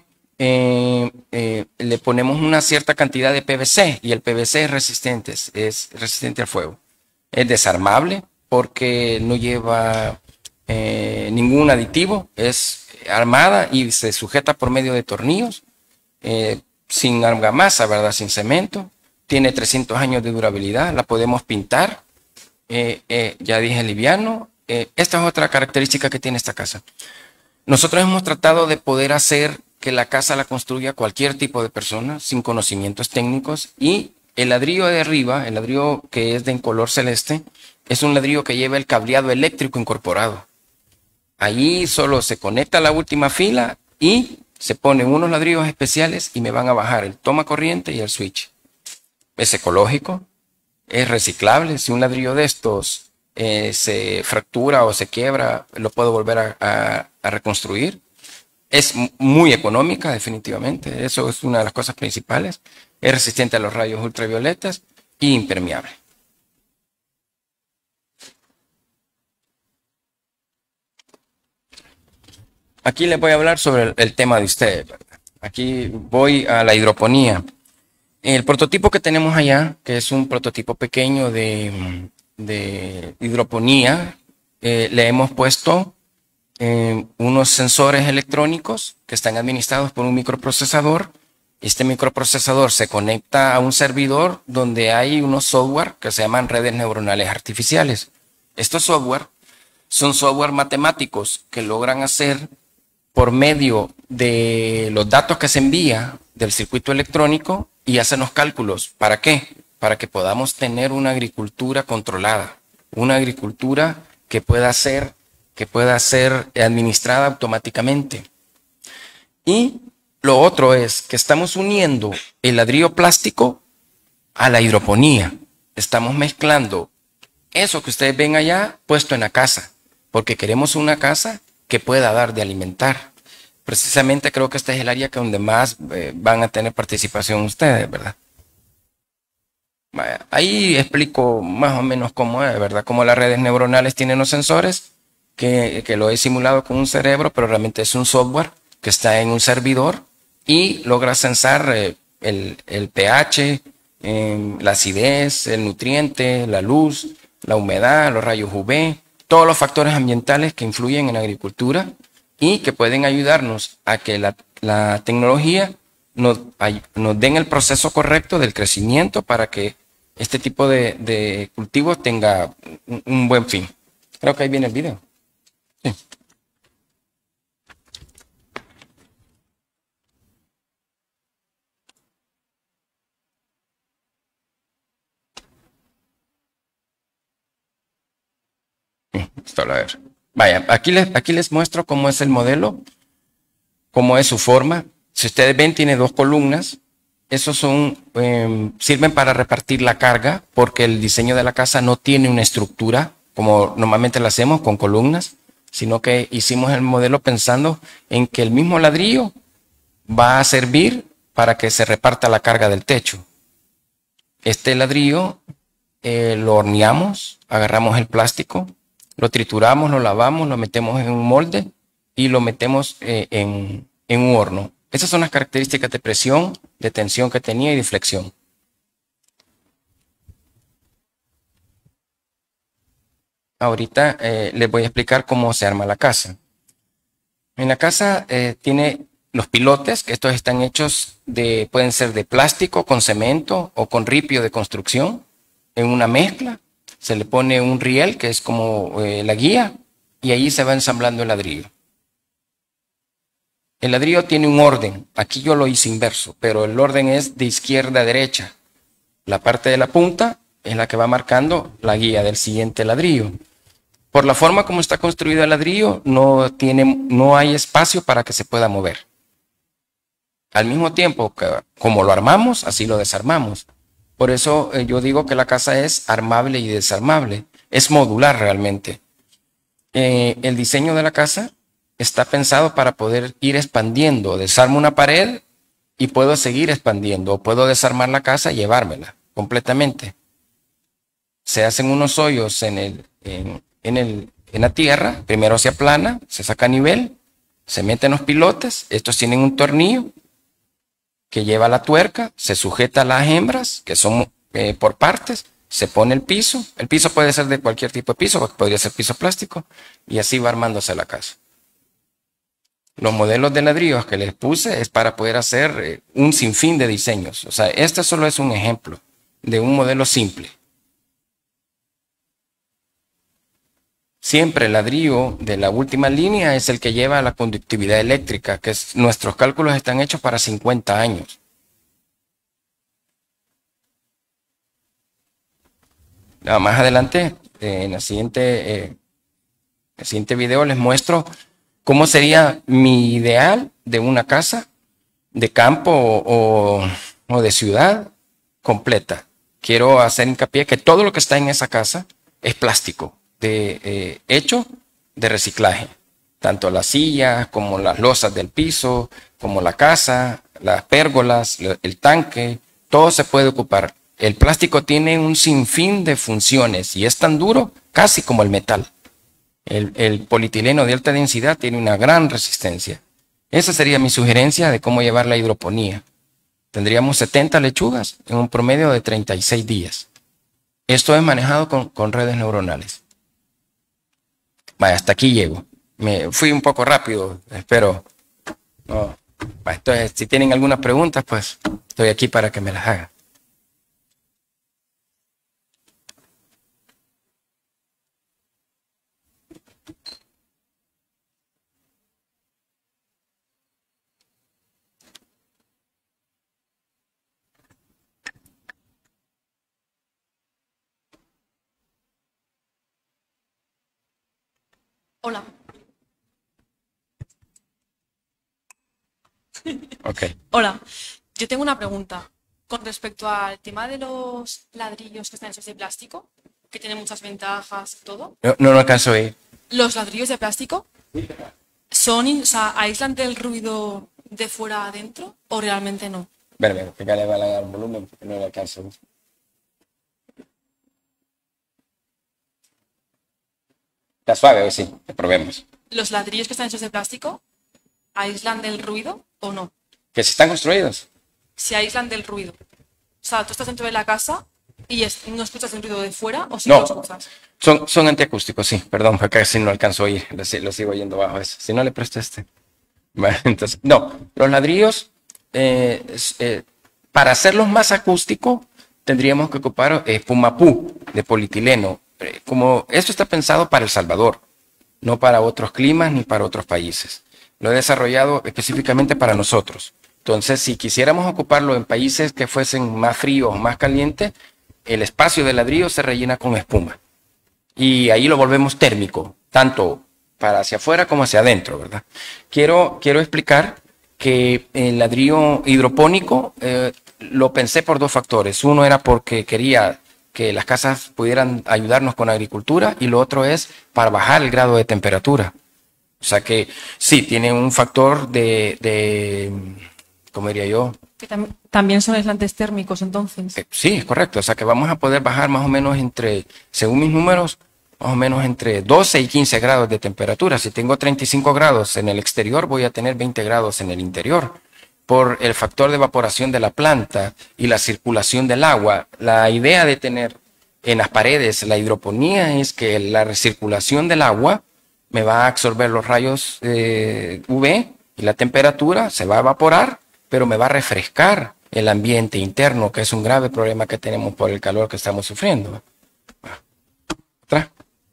le ponemos una cierta cantidad de PVC y el PVC es resistente al fuego. Es desarmable porque no lleva ningún aditivo, es armada y se sujeta por medio de tornillos, sin argamasa, ¿verdad? Sin cemento. Tiene 300 años de durabilidad, la podemos pintar. Ya dije liviano. Esta es otra característica que tiene esta casa. Nosotros hemos tratado de poder hacer que la casa la construya cualquier tipo de persona sin conocimientos técnicos, y el ladrillo de arriba, el ladrillo que es de en color celeste, es un ladrillo que lleva el cableado eléctrico incorporado. Allí solo se conecta la última fila y se ponen unos ladrillos especiales y me van a bajar el toma corriente y el switch. Es ecológico. Es reciclable. Si un ladrillo de estos se fractura o se quiebra, lo puedo volver a reconstruir. Es muy económica, definitivamente. Eso es una de las cosas principales. Es resistente a los rayos ultravioletas y impermeable. Aquí les voy a hablar sobre el tema de ustedes, ¿verdad? Aquí voy a la hidroponía. El prototipo que tenemos allá, que es un prototipo pequeño de hidroponía, le hemos puesto unos sensores electrónicos que están administrados por un microprocesador. Este microprocesador se conecta a un servidor donde hay unos software que se llaman redes neuronales artificiales. Estos software son software matemáticos que logran hacer, por medio de los datos que se envía del circuito electrónico, y hacen los cálculos. ¿Para qué? Para que podamos tener una agricultura controlada, una agricultura que pueda ser administrada automáticamente. Y lo otro es que estamos uniendo el ladrillo plástico a la hidroponía. Estamos mezclando eso que ustedes ven allá puesto en la casa, porque queremos una casa que pueda dar de alimentar. Precisamente creo que este es el área donde más van a tener participación ustedes, ¿verdad? Ahí explico más o menos cómo es, ¿verdad? Cómo las redes neuronales tienen los sensores, que lo he simulado con un cerebro, pero realmente es un software que está en un servidor y logra sensar el pH, la acidez, el nutriente, la luz, la humedad, los rayos UV, todos los factores ambientales que influyen en la agricultura y que pueden ayudarnos a que la tecnología nos den el proceso correcto del crecimiento para que este tipo de cultivos tenga un buen fin. Creo que ahí viene el video. Sí. Esto, a ver. Vaya, aquí les muestro cómo es el modelo, cómo es su forma. Si ustedes ven, tiene dos columnas. esos sirven para repartir la carga, porque el diseño de la casa no tiene una estructura como normalmente la hacemos con columnas, sino que hicimos el modelo pensando en que el mismo ladrillo va a servir para que se reparta la carga del techo. Este ladrillo lo horneamos, agarramos el plástico, lo trituramos, lo lavamos, lo metemos en un molde y lo metemos en un horno. Esas son las características de presión, de tensión que tenía y de flexión. Ahorita les voy a explicar cómo se arma la casa. En la casa tiene los pilotes, que estos están hechos pueden ser de plástico con cemento o con ripio de construcción, en una mezcla. Se le pone un riel, que es como la guía, y ahí se va ensamblando el ladrillo. El ladrillo tiene un orden. Aquí yo lo hice inverso, pero el orden es de izquierda a derecha. La parte de la punta es la que va marcando la guía del siguiente ladrillo. Por la forma como está construido el ladrillo, no hay espacio para que se pueda mover. Al mismo tiempo, como lo armamos, así lo desarmamos. Por eso yo digo que la casa es armable y desarmable. Es modular realmente. El diseño de la casa está pensado para poder ir expandiendo. Desarmo una pared y puedo seguir expandiendo. O puedo desarmar la casa y llevármela completamente. Se hacen unos hoyos en la tierra. Primero se aplana, se saca a nivel, se meten los pilotes. Estos tienen un tornillo que lleva la tuerca, se sujeta a las hembras, que son por partes, se pone el piso puede ser de cualquier tipo de piso, podría ser piso plástico, y así va armándose la casa. Los modelos de ladrillos que les puse es para poder hacer un sinfín de diseños. O sea, este solo es un ejemplo de un modelo simple. Siempre el ladrillo de la última línea es el que lleva la conductividad eléctrica, que nuestros cálculos están hechos para 50 años. Más adelante, en el siguiente video les muestro cómo sería mi ideal de una casa de campo o de ciudad completa. Quiero hacer hincapié que todo lo que está en esa casa es plástico. Hecho de reciclaje, tanto las sillas como las losas del piso, como la casa, las pérgolas, el tanque, todo se puede ocupar. El plástico tiene un sinfín de funciones y es tan duro casi como el metal. El polietileno de alta densidad tiene una gran resistencia. Esa sería mi sugerencia de cómo llevar la hidroponía. Tendríamos 70 lechugas en un promedio de 36 días. Esto es manejado con redes neuronales. Vaya, hasta aquí llego. Me fui un poco rápido, espero. No. Entonces, si tienen alguna pregunta, pues estoy aquí para que me las hagan. Hola. Okay. Hola, yo tengo una pregunta con respecto al tema de los ladrillos que están hechos de plástico, que tienen muchas ventajas y todo. No alcanzo a ir. ¿Los ladrillos de plástico aíslan del ruido de fuera a adentro o realmente no? Espérame, que le va a dar volumen porque no le alcanzo. Está suave hoy, sí, probemos. ¿Los ladrillos que están hechos de plástico aíslan del ruido o no? ¿Que si están construidos? Se aíslan del ruido. O sea, tú estás dentro de la casa y no escuchas el ruido de fuera o sí No, lo escuchas. son antiacústicos, sí, perdón, porque casi no alcanzo a oír, lo sigo oyendo bajo eso. Si no le presto este. Bueno, entonces, no, los ladrillos, para hacerlos más acústicos, tendríamos que ocupar espumapú de polietileno. Como esto está pensado para El Salvador, no para otros climas ni para otros países. Lo he desarrollado específicamente para nosotros. Entonces, si quisiéramos ocuparlo en países que fuesen más fríos o más calientes, el espacio del ladrillo se rellena con espuma. Y ahí lo volvemos térmico, tanto para hacia afuera como hacia adentro, ¿verdad? Quiero explicar que el ladrillo hidropónico lo pensé por dos factores. Uno era porque quería que las casas pudieran ayudarnos con agricultura y lo otro es para bajar el grado de temperatura. O sea que sí, tiene un factor ¿cómo diría yo? Que también son aislantes térmicos, entonces. Sí, es correcto. O sea que vamos a poder bajar más o menos según mis números, más o menos entre 12 y 15 grados de temperatura. Si tengo 35 grados en el exterior, voy a tener 20 grados en el interior. Por el factor de evaporación de la planta y la circulación del agua. La idea de tener en las paredes la hidroponía es que la recirculación del agua me va a absorber los rayos UV y la temperatura se va a evaporar, pero me va a refrescar el ambiente interno, que es un grave problema que tenemos por el calor que estamos sufriendo. ¿Otra?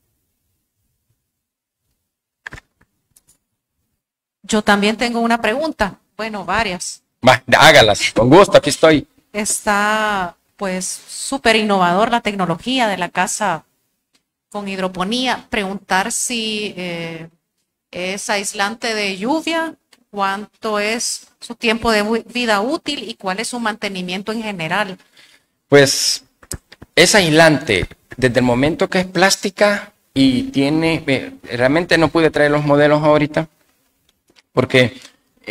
Yo también tengo una pregunta. Bueno, varias. Hágalas, con gusto, aquí estoy. Está pues súper innovador la tecnología de la casa con hidroponía. Preguntar si es aislante de lluvia, cuánto es su tiempo de vida útil y cuál es su mantenimiento en general. Pues es aislante desde el momento que es plástica y tiene, realmente no pude traer los modelos ahorita porque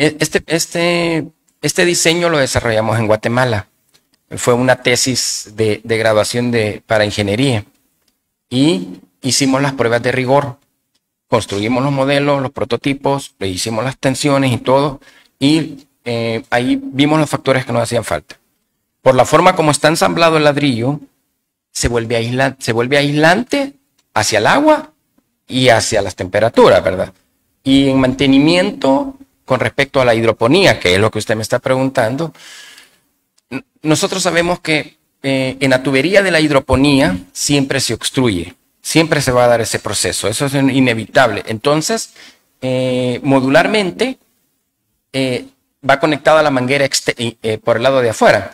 este diseño lo desarrollamos en Guatemala. Fue una tesis de graduación para ingeniería y hicimos las pruebas de rigor. Construimos los modelos, los prototipos, le hicimos las tensiones y todo y ahí vimos los factores que nos hacían falta. Por la forma como está ensamblado el ladrillo, se vuelve aislante hacia el agua y hacia las temperaturas, ¿verdad? Y en mantenimiento, con respecto a la hidroponía, que es lo que usted me está preguntando, nosotros sabemos que en la tubería de la hidroponía siempre se obstruye, siempre se va a dar ese proceso, eso es inevitable. Entonces, modularmente, va conectado a la manguera por el lado de afuera.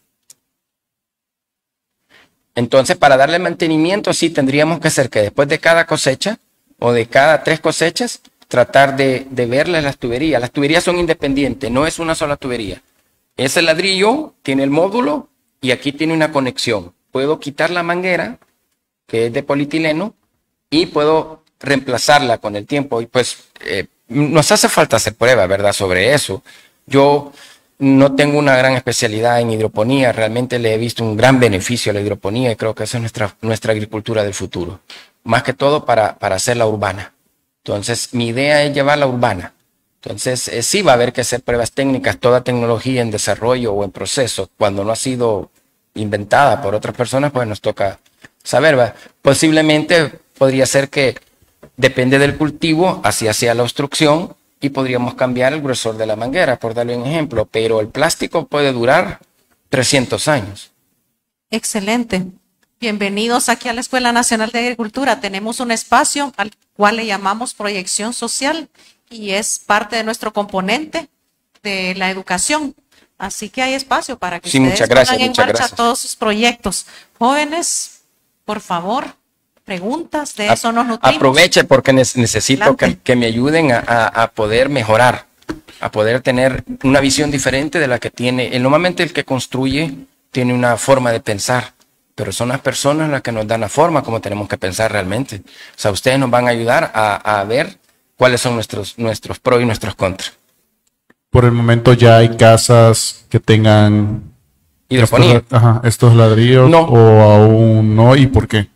Entonces, para darle mantenimiento, sí tendríamos que hacer que después de cada cosecha o de cada 3 cosechas, tratar de verle las tuberías. Las tuberías son independientes, no es una sola tubería. Ese ladrillo tiene el módulo y aquí tiene una conexión. Puedo quitar la manguera, que es de polietileno, y puedo reemplazarla con el tiempo. Y pues nos hace falta hacer pruebas, ¿verdad?, sobre eso. Yo no tengo una gran especialidad en hidroponía, realmente le he visto un gran beneficio a la hidroponía y creo que esa es nuestra agricultura del futuro. Más que todo para hacerla urbana. Entonces, mi idea es llevarla urbana. Entonces, sí va a haber que hacer pruebas técnicas, toda tecnología en desarrollo o en proceso, cuando no ha sido inventada por otras personas, pues nos toca saber, ¿va? Posiblemente podría ser que depende del cultivo, así hacia la obstrucción, y podríamos cambiar el grosor de la manguera, por darle un ejemplo, pero el plástico puede durar 300 años. Excelente. Bienvenidos aquí a la Escuela Nacional de Agricultura. Tenemos un espacio al cual le llamamos proyección social y es parte de nuestro componente de la educación. Así que hay espacio para que ustedes pongan en marcha todos sus proyectos. Jóvenes, por favor, preguntas, de eso nos nutrimos. Aproveche porque necesito que me ayuden a poder mejorar, a poder tener una visión diferente de la que tiene. Normalmente el que construye tiene una forma de pensar, pero son las personas las que nos dan la forma como tenemos que pensar realmente. O sea, ustedes nos van a ayudar a ver cuáles son nuestros pros y nuestros contras. Por el momento ya hay casas que tengan hidroponía. Estos ladrillos, no. O aún no, ¿y por qué?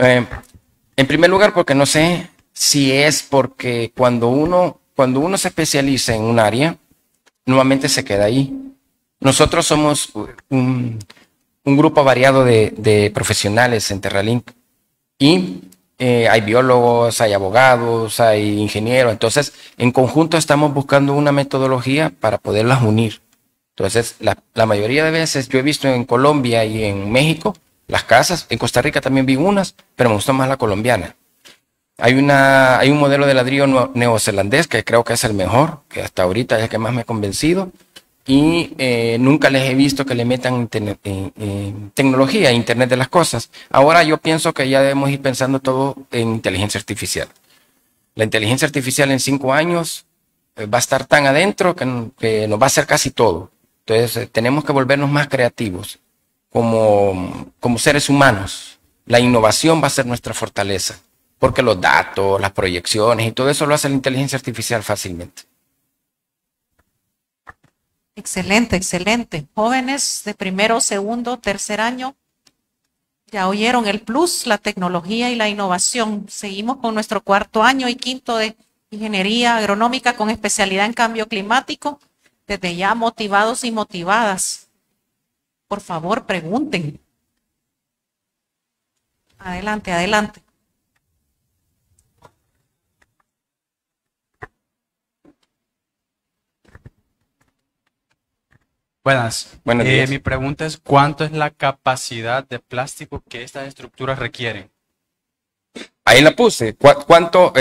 En primer lugar, porque no sé si es porque cuando uno se especializa en un área, normalmente se queda ahí. Nosotros somos un grupo variado de profesionales en Terralink y hay biólogos, hay abogados, hay ingenieros. Entonces, en conjunto estamos buscando una metodología para poderlas unir. Entonces, la mayoría de veces yo he visto en Colombia y en México las casas, en Costa Rica también vi unas, pero me gustó más la colombiana. Hay un modelo de ladrillo neozelandés que creo que es el mejor, que hasta ahorita es el que más me ha convencido. Y nunca les he visto que le metan tecnología, Internet de las cosas. Ahora yo pienso que ya debemos ir pensando todo en inteligencia artificial. La inteligencia artificial en 5 años va a estar tan adentro que nos va a hacer casi todo. Entonces, tenemos que volvernos más creativos como seres humanos. La innovación va a ser nuestra fortaleza, porque los datos, las proyecciones y todo eso lo hace la inteligencia artificial fácilmente. Excelente, excelente. Jóvenes de primero, segundo, tercer año, ya oyeron el plus, la tecnología y la innovación. Seguimos con nuestro cuarto año y quinto de ingeniería agronómica con especialidad en cambio climático. Desde ya motivados y motivadas. Por favor, pregunten. Adelante, adelante. Buenas. Buenos días. Mi pregunta es, ¿cuánto es la capacidad de plástico que estas estructuras requieren? Ahí la puse. ¿Cuánto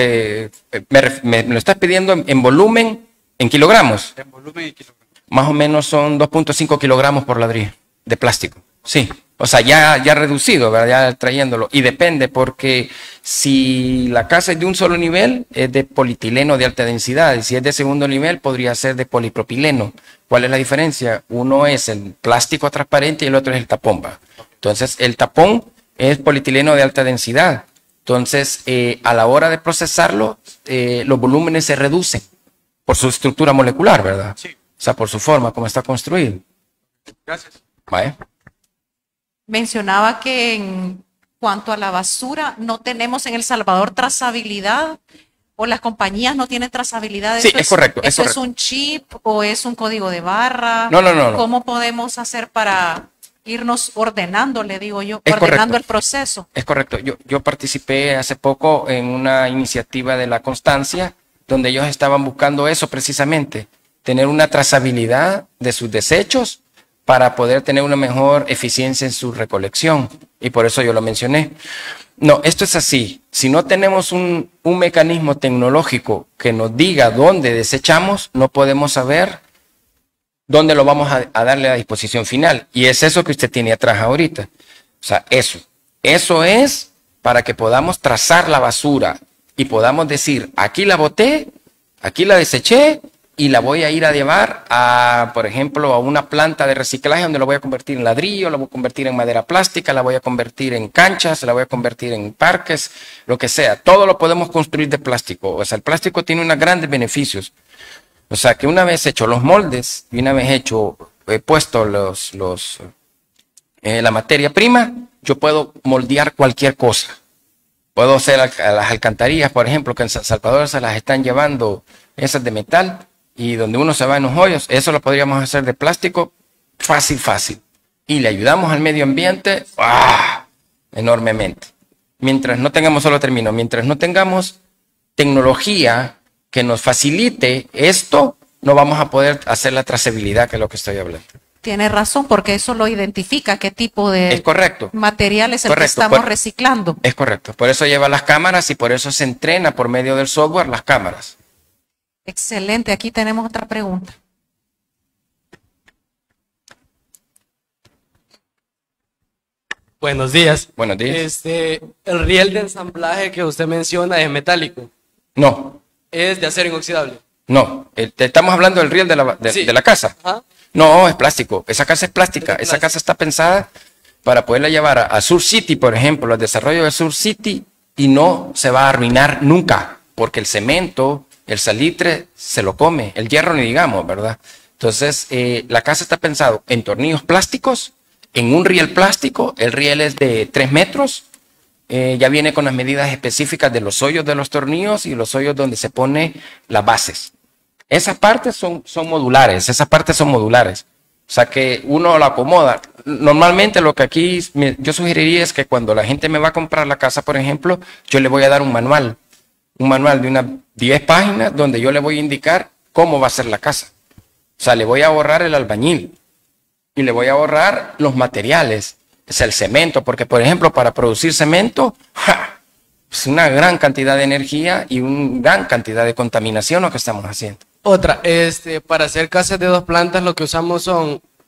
me lo estás pidiendo en volumen, en kilogramos? En volumen y kilogramos. Más o menos son 2.5 kilogramos por ladrillo de plástico. Sí, o sea, ya reducido, ¿verdad? Ya trayéndolo. Y depende, porque si la casa es de un solo nivel, es de polietileno de alta densidad. Y si es de segundo nivel, podría ser de polipropileno. ¿Cuál es la diferencia? Uno es el plástico transparente y el otro es el tapón, ¿va? Entonces, el tapón es polietileno de alta densidad. Entonces, a la hora de procesarlo, los volúmenes se reducen por su estructura molecular, ¿verdad? Sí. O sea, por su forma, como está construido. Gracias. ¿Vale? Mencionaba que en cuanto a la basura, no tenemos en El Salvador trazabilidad o las compañías no tienen trazabilidad. Sí, es correcto. ¿Eso es un chip o es un código de barra? No. ¿Cómo podemos hacer para irnos ordenando, le digo yo, Es ordenando correcto. el proceso? Es correcto. Yo participé hace poco en una iniciativa de la Constancia, donde ellos estaban buscando eso precisamente, tener una trazabilidad de sus desechos para poder tener una mejor eficiencia en su recolección. Y por eso yo lo mencioné. No, esto es así. Si no tenemos un mecanismo tecnológico que nos diga dónde desechamos, no podemos saber dónde lo vamos a darle a disposición final. Y es eso que usted tiene atrás ahorita. O sea, eso. Eso es para que podamos trazar la basura y podamos decir, aquí la boté, aquí la deseché, y la voy a ir a llevar a, por ejemplo, a una planta de reciclaje donde la voy a convertir en ladrillo, la voy a convertir en madera plástica, la voy a convertir en canchas, la voy a convertir en parques, lo que sea. Todo lo podemos construir de plástico. O sea, el plástico tiene unos grandes beneficios. O sea, que una vez hecho los moldes y una vez puesto la materia prima, yo puedo moldear cualquier cosa. Puedo hacer las alcantarillas, por ejemplo, que en San Salvador se las están llevando esas de metal, y donde uno se va en los hoyos, eso lo podríamos hacer de plástico fácil. Y le ayudamos al medio ambiente enormemente. Mientras no tengamos, mientras no tengamos tecnología que nos facilite esto, no vamos a poder hacer la trazabilidad, que es lo que estoy hablando. Tiene razón, porque eso lo identifica qué tipo de Es correcto. material es el que Correcto, estamos reciclando. Es correcto. Por eso lleva las cámaras y por eso se entrena por medio del software las cámaras. Excelente, aquí tenemos otra pregunta. Buenos días. Buenos días. El riel de ensamblaje que usted menciona es metálico. No, Es de acero inoxidable. no. Te estamos hablando del riel Sí. de la casa. Ajá. No, es plástico. Esa casa es plástica. Esa casa está pensada para poderla llevar a Sur City, por ejemplo, al desarrollo de Sur City, y no se va a arruinar nunca, porque el cemento, el salitre se lo come, el hierro ni digamos, ¿verdad? Entonces, la casa está pensado en tornillos plásticos, en un riel plástico. El riel es de 3 metros, ya viene con las medidas específicas de los hoyos de los tornillos y los hoyos donde se pone las bases. Esas partes son modulares, O sea que uno lo acomoda. Normalmente lo que aquí yo sugeriría es que cuando la gente me va a comprar la casa, por ejemplo, yo le voy a dar un manual de unas 10 páginas donde yo le voy a indicar cómo va a ser la casa. O sea, le voy a ahorrar el albañil y le voy a ahorrar los materiales, es el cemento, porque por ejemplo para producir cemento, es una gran cantidad de energía y una gran cantidad de contaminación lo que estamos haciendo. Otra, para hacer casas de 2 plantas lo que usamos son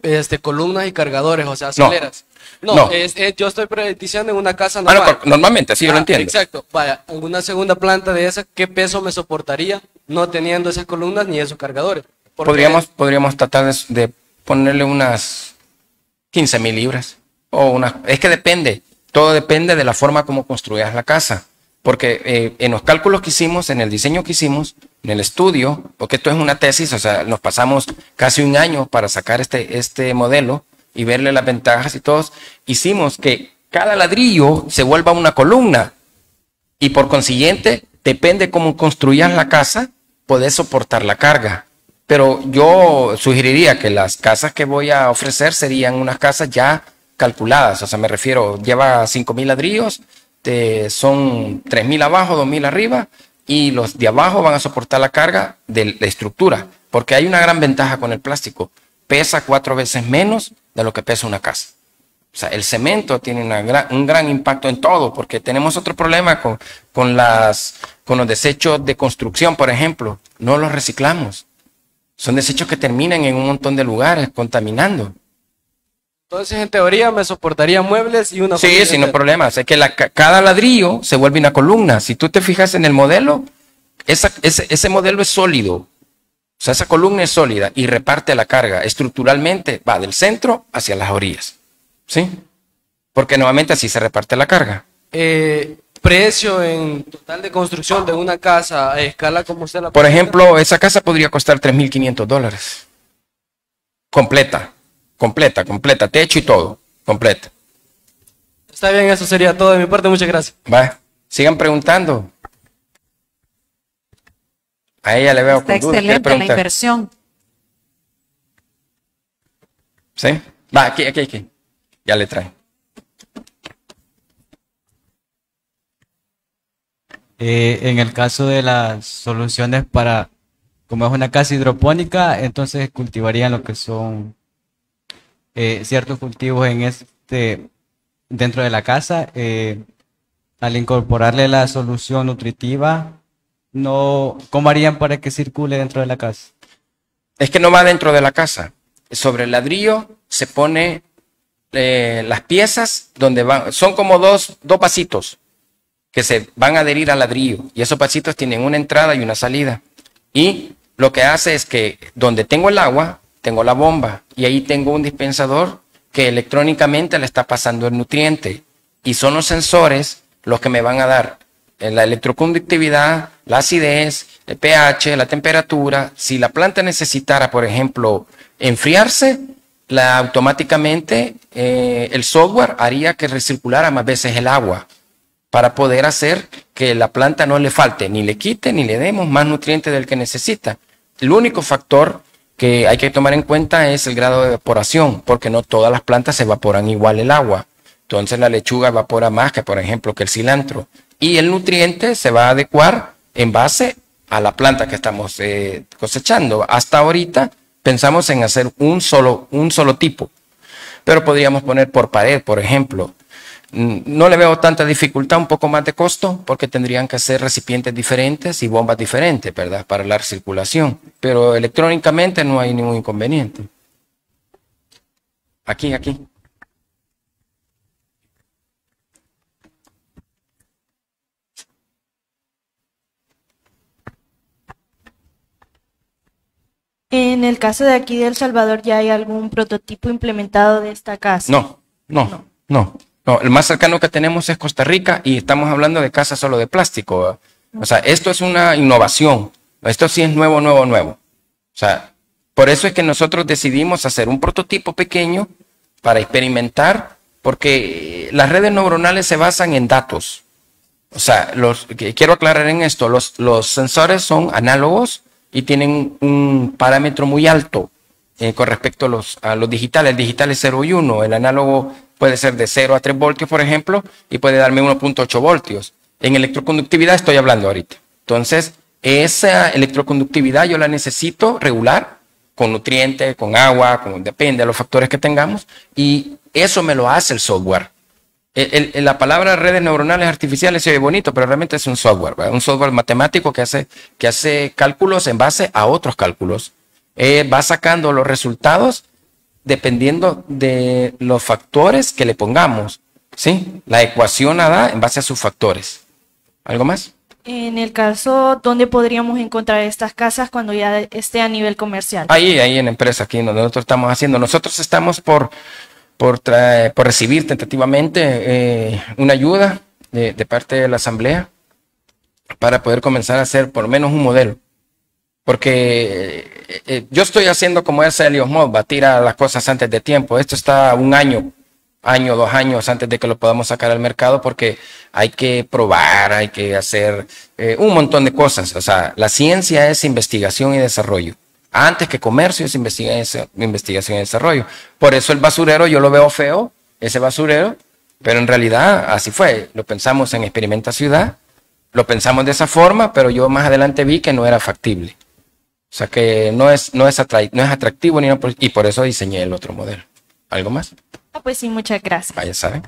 columnas y cargadores, o sea, No. soleras. No, No. yo estoy diciendo en una casa Ah, no, normal. normalmente, sí, yo lo entiendo. Exacto. Vaya, en una segunda planta de esa, ¿qué peso me soportaría no teniendo esas columnas ni esos cargadores? Porque Podríamos tratar de ponerle unas 15,000 libras. Es que depende, todo depende de la forma como construyas la casa. Porque en los cálculos que hicimos, en el diseño que hicimos, en el estudio, porque esto es una tesis, o sea, nos pasamos casi un año para sacar este modelo y verle las ventajas y todos, hicimos que cada ladrillo se vuelva una columna y por consiguiente, depende cómo construyas la casa, podés soportar la carga. Pero yo sugeriría que las casas que voy a ofrecer serían unas casas ya calculadas, o sea, me refiero, lleva 5,000 ladrillos, son 3,000 abajo, 2,000 arriba, y los de abajo van a soportar la carga de la estructura, porque hay una gran ventaja con el plástico, pesa 4 veces menos de lo que pesa una casa. O sea, el cemento tiene un gran impacto en todo, porque tenemos otro problema con los desechos de construcción, por ejemplo, no los reciclamos. Son desechos que terminan en un montón de lugares contaminando. entonces, en teoría, me soportaría muebles y una Sí, familia sin no entera. problemas. Es que cada ladrillo se vuelve una columna. Si tú te fijas en el modelo, ese modelo es sólido. O sea, esa columna es sólida y reparte la carga. Estructuralmente va del centro hacia las orillas. ¿Sí? Porque nuevamente así se reparte la carga. Precio en total de construcción de una casa a escala como usted la Por presenta. ejemplo, esa casa podría costar $3,500. Completa, techo y todo, completa. Está bien, eso sería todo de mi parte, muchas gracias. Va, sigan preguntando. A ella le veo Está con dudas. ¿Quiere excelente la preguntar? inversión. ¿Sí? Va, aquí. Ya le trae. En el caso de las soluciones como es una casa hidropónica, entonces cultivarían lo que son ciertos cultivos dentro de la casa. Al incorporarle la solución nutritiva, ¿cómo harían para que circule dentro de la casa? Es que no va dentro de la casa. Sobre el ladrillo se pone las piezas donde van, son como dos vasitos que se van a adherir al ladrillo y esos vasitos tienen una entrada y una salida. Y lo que hace es que donde tengo el agua, tengo la bomba y ahí tengo un dispensador que electrónicamente le está pasando el nutriente y son los sensores los que me van a dar la electroconductividad, la acidez, el pH, la temperatura. Si la planta necesitara, por ejemplo, enfriarse, automáticamente el software haría que recirculara más veces el agua para poder hacer que la planta no le falte, ni le quite, ni le demos más nutrientes del que necesita. El único factor que hay que tomar en cuenta es el grado de evaporación, porque no todas las plantas se evaporan igual el agua. Entonces la lechuga evapora más que, por ejemplo, que el cilantro. Y el nutriente se va a adecuar en base a la planta que estamos cosechando. Hasta ahorita pensamos en hacer un solo tipo, pero podríamos poner por pared, por ejemplo. No le veo tanta dificultad, un poco más de costo, porque tendrían que hacer recipientes diferentes y bombas diferentes, ¿verdad? Para la circulación. Pero electrónicamente no hay ningún inconveniente. Aquí. En el caso de aquí de El Salvador, ¿ya hay algún prototipo implementado de esta casa? No. El más cercano que tenemos es Costa Rica y estamos hablando de casas solo de plástico, ¿verdad? O sea, esto es una innovación. Esto sí es nuevo. O sea, por eso es que nosotros decidimos hacer un prototipo pequeño para experimentar, porque las redes neuronales se basan en datos. O sea, quiero aclarar en esto, los sensores son análogos y tienen un parámetro muy alto con respecto a los digitales. El digital es 0 y 1, el análogo puede ser de 0 a 3 voltios, por ejemplo, y puede darme 1.8 voltios. En electroconductividad estoy hablando ahorita. Entonces, esa electroconductividad yo la necesito regular con nutrientes, con agua, depende de los factores que tengamos, y eso me lo hace el software. La palabra redes neuronales artificiales se oye bonito, pero realmente es un software, ¿verdad? Un software matemático que hace cálculos en base a otros cálculos. Va sacando los resultados dependiendo de los factores que le pongamos, ¿sí? La ecuación la da en base a sus factores. ¿Algo más? En el caso, ¿dónde podríamos encontrar estas casas cuando ya esté a nivel comercial? Ahí en la empresa, aquí donde nosotros estamos haciendo. Nosotros estamos por recibir tentativamente una ayuda de parte de la asamblea para poder comenzar a hacer por lo menos un modelo. Porque yo estoy haciendo como es Helios Mod, va a tirar las cosas antes de tiempo. Esto está un año, 2 años antes de que lo podamos sacar al mercado, porque hay que probar, hay que hacer un montón de cosas. O sea, la ciencia es investigación y desarrollo. Antes que comercio es investigación y desarrollo. Por eso el basurero yo lo veo feo, ese basurero, pero en realidad así fue. Lo pensamos en Experimenta Ciudad, lo pensamos de esa forma, pero yo más adelante vi que no era factible. O sea que no es atractivo y por eso diseñé el otro modelo. ¿Algo más? Pues sí, muchas gracias. Ya saben.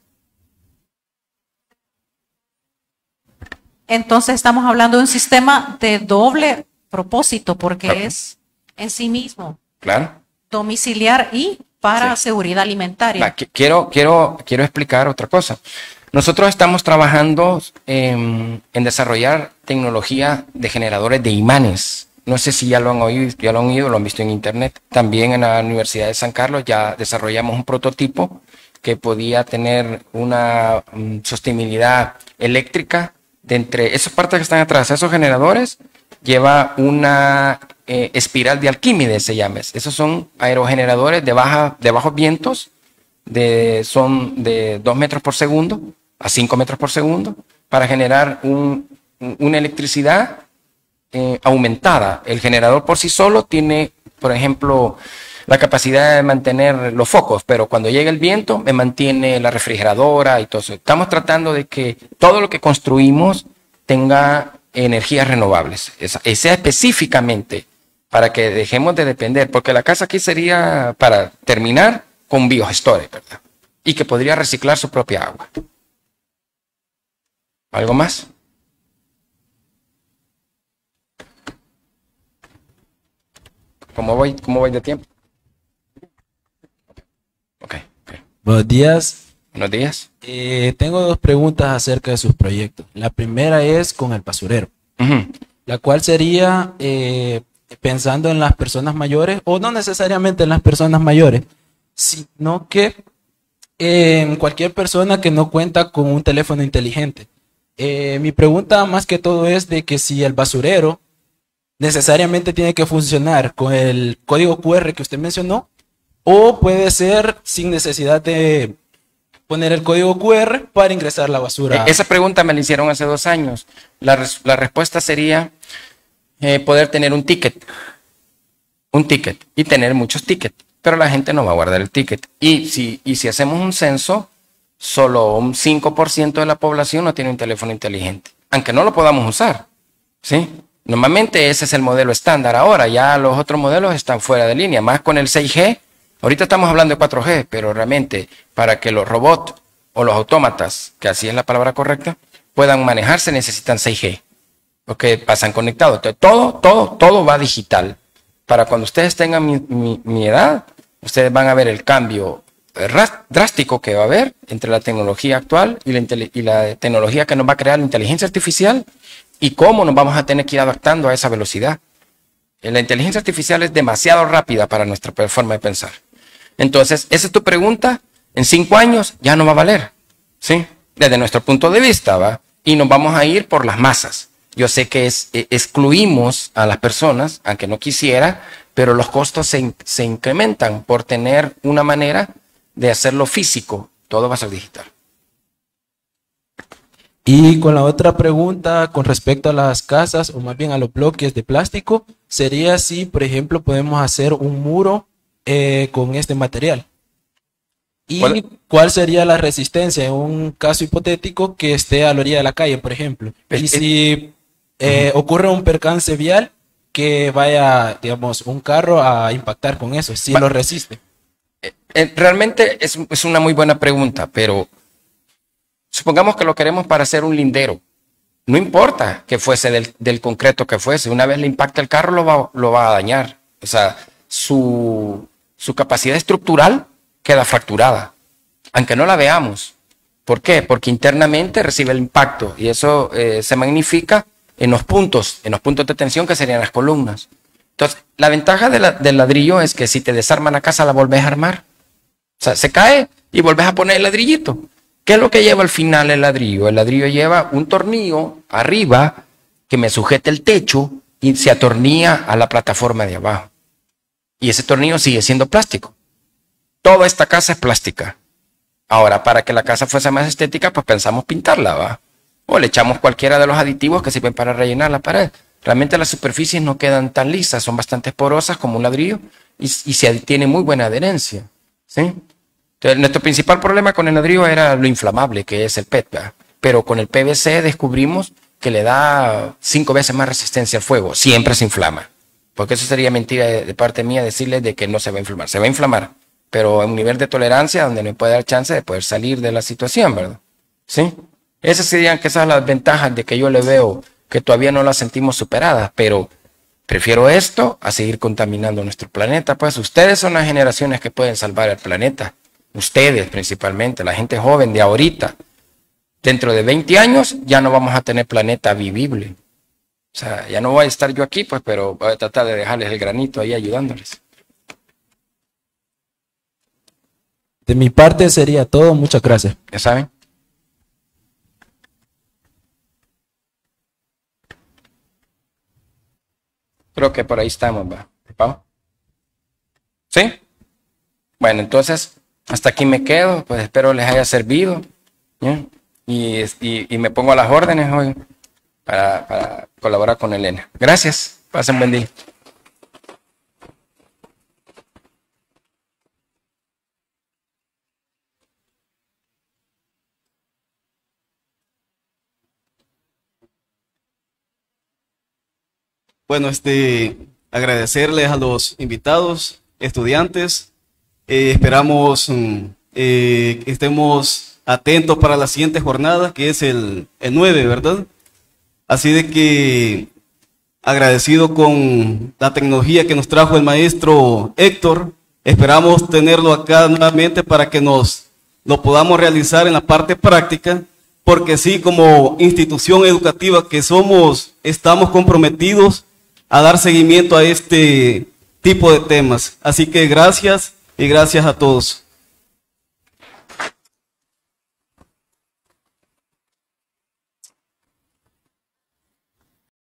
Entonces estamos hablando de un sistema de doble propósito, porque es en sí mismo Claro. domiciliar y para seguridad alimentaria. Quiero explicar otra cosa. Nosotros estamos trabajando en desarrollar tecnología de generadores de imanes. No sé si ya lo han oído, lo han visto en internet. También en la Universidad de San Carlos ya desarrollamos un prototipo que podía tener una sostenibilidad eléctrica de entre esas partes que están atrás, esos generadores, lleva una espiral de Arquímedes, se llama. Esos son aerogeneradores de bajos vientos, son de 2 metros por segundo a 5 metros por segundo, para generar una electricidad aumentada. El generador por sí solo tiene, por ejemplo, la capacidad de mantener los focos, pero cuando llega el viento me mantiene la refrigeradora y todo eso. Estamos tratando de que todo lo que construimos tenga energías renovables, esa específicamente, para que dejemos de depender, porque la casa aquí sería, para terminar, con biogestores, ¿verdad? Y que podría reciclar su propia agua. ¿Algo más? ¿Cómo voy de tiempo? Ok. Buenos días. Buenos días. Tengo 2 preguntas acerca de sus proyectos. La primera es con el basurero, la cual sería pensando en las personas mayores, o no necesariamente en las personas mayores, sino que en cualquier persona que no cuenta con un teléfono inteligente. Mi pregunta más que todo es de que si el basurero necesariamente tiene que funcionar con el código QR que usted mencionó, o puede ser sin necesidad de poner el código QR para ingresar la basura. Esa pregunta me la hicieron hace 2 años. La respuesta sería poder tener un ticket y tener muchos tickets, pero la gente no va a guardar el ticket. Y si hacemos un censo, solo un 5% de la población no tiene un teléfono inteligente, aunque no lo podamos usar, ¿sí? Normalmente ese es el modelo estándar. Ahora ya los otros modelos están fuera de línea, más con el 6G. Ahorita estamos hablando de 4G, pero realmente para que los robots o los autómatas, que así es la palabra correcta, puedan manejarse necesitan 6G, porque pasan conectados. Entonces, todo va digital. Para cuando ustedes tengan mi edad, ustedes van a ver el cambio drástico que va a haber entre la tecnología actual y la tecnología que nos va a crear la inteligencia artificial, y cómo nos vamos a tener que ir adaptando a esa velocidad. La inteligencia artificial es demasiado rápida para nuestra forma de pensar. Entonces, esa es tu pregunta. En 5 años ya no va a valer, ¿sí? Desde nuestro punto de vista, ¿va? Y nos vamos a ir por las masas. Yo sé que excluimos a las personas, aunque no quisiera, pero los costos se incrementan por tener una manera de hacerlo físico. Todo va a ser digital. Y con la otra pregunta con respecto a las casas, o más bien a los bloques de plástico, sería si, por ejemplo, podemos hacer un muro con este material. ¿Y cuál sería la resistencia en un caso hipotético que esté a la orilla de la calle, por ejemplo? Y si ocurre un percance vial, que vaya, digamos, un carro a impactar con eso, si lo resiste. Realmente es una muy buena pregunta, pero supongamos que lo queremos para hacer un lindero. No importa que fuese del concreto que fuese. Una vez le impacta el carro, lo va a dañar. O sea, su su capacidad estructural queda fracturada, aunque no la veamos. ¿Por qué? Porque internamente recibe el impacto y eso se magnifica en los puntos de tensión que serían las columnas. Entonces, la ventaja del ladrillo es que si te desarman la casa la volvés a armar. O sea, se cae y volvés a poner el ladrillito. ¿Qué es lo que lleva al final el ladrillo? El ladrillo lleva un tornillo arriba que me sujete el techo y se atornilla a la plataforma de abajo. Y ese tornillo sigue siendo plástico. Toda esta casa es plástica. Ahora, para que la casa fuese más estética, pues pensamos pintarla, ¿va? O le echamos cualquiera de los aditivos que sirven para rellenar la pared. Realmente las superficies no quedan tan lisas, son bastante porosas como un ladrillo y tiene muy buena adherencia, ¿sí? Entonces, nuestro principal problema con el ladrillo era lo inflamable que es el PET, ¿verdad? Pero con el PVC descubrimos que le da 5 veces más resistencia al fuego, siempre se inflama. Porque eso sería mentira de parte mía decirles de que no se va a inflamar. Se va a inflamar, pero a un nivel de tolerancia donde no puede dar chance de poder salir de la situación, ¿verdad? ¿Sí? Esas serían quizás las ventajas de que yo le veo que todavía no las sentimos superadas, pero prefiero esto a seguir contaminando nuestro planeta. Pues ustedes son las generaciones que pueden salvar el planeta. Ustedes principalmente, la gente joven de ahorita. Dentro de 20 años ya no vamos a tener planeta vivible. O sea, ya no voy a estar yo aquí, pues, pero voy a tratar de dejarles el granito ahí ayudándoles. De mi parte sería todo. Muchas gracias. ¿Ya saben? Creo que por ahí estamos, ¿va? ¿Pau? ¿Sí? Bueno, entonces, hasta aquí me quedo. Pues espero les haya servido. ¿Ya? Y me pongo a las órdenes hoy para colaborar con Elena. Gracias. Pasen buen día. Bueno, agradecerles a los invitados, estudiantes. Esperamos que estemos atentos para la siguiente jornada, que es el 9, ¿verdad? Así de que agradecido con la tecnología que nos trajo el maestro Héctor. Esperamos tenerlo acá nuevamente para que lo podamos realizar en la parte práctica, porque sí, como institución educativa que somos, estamos comprometidos a dar seguimiento a este tipo de temas. Así que gracias y gracias a todos.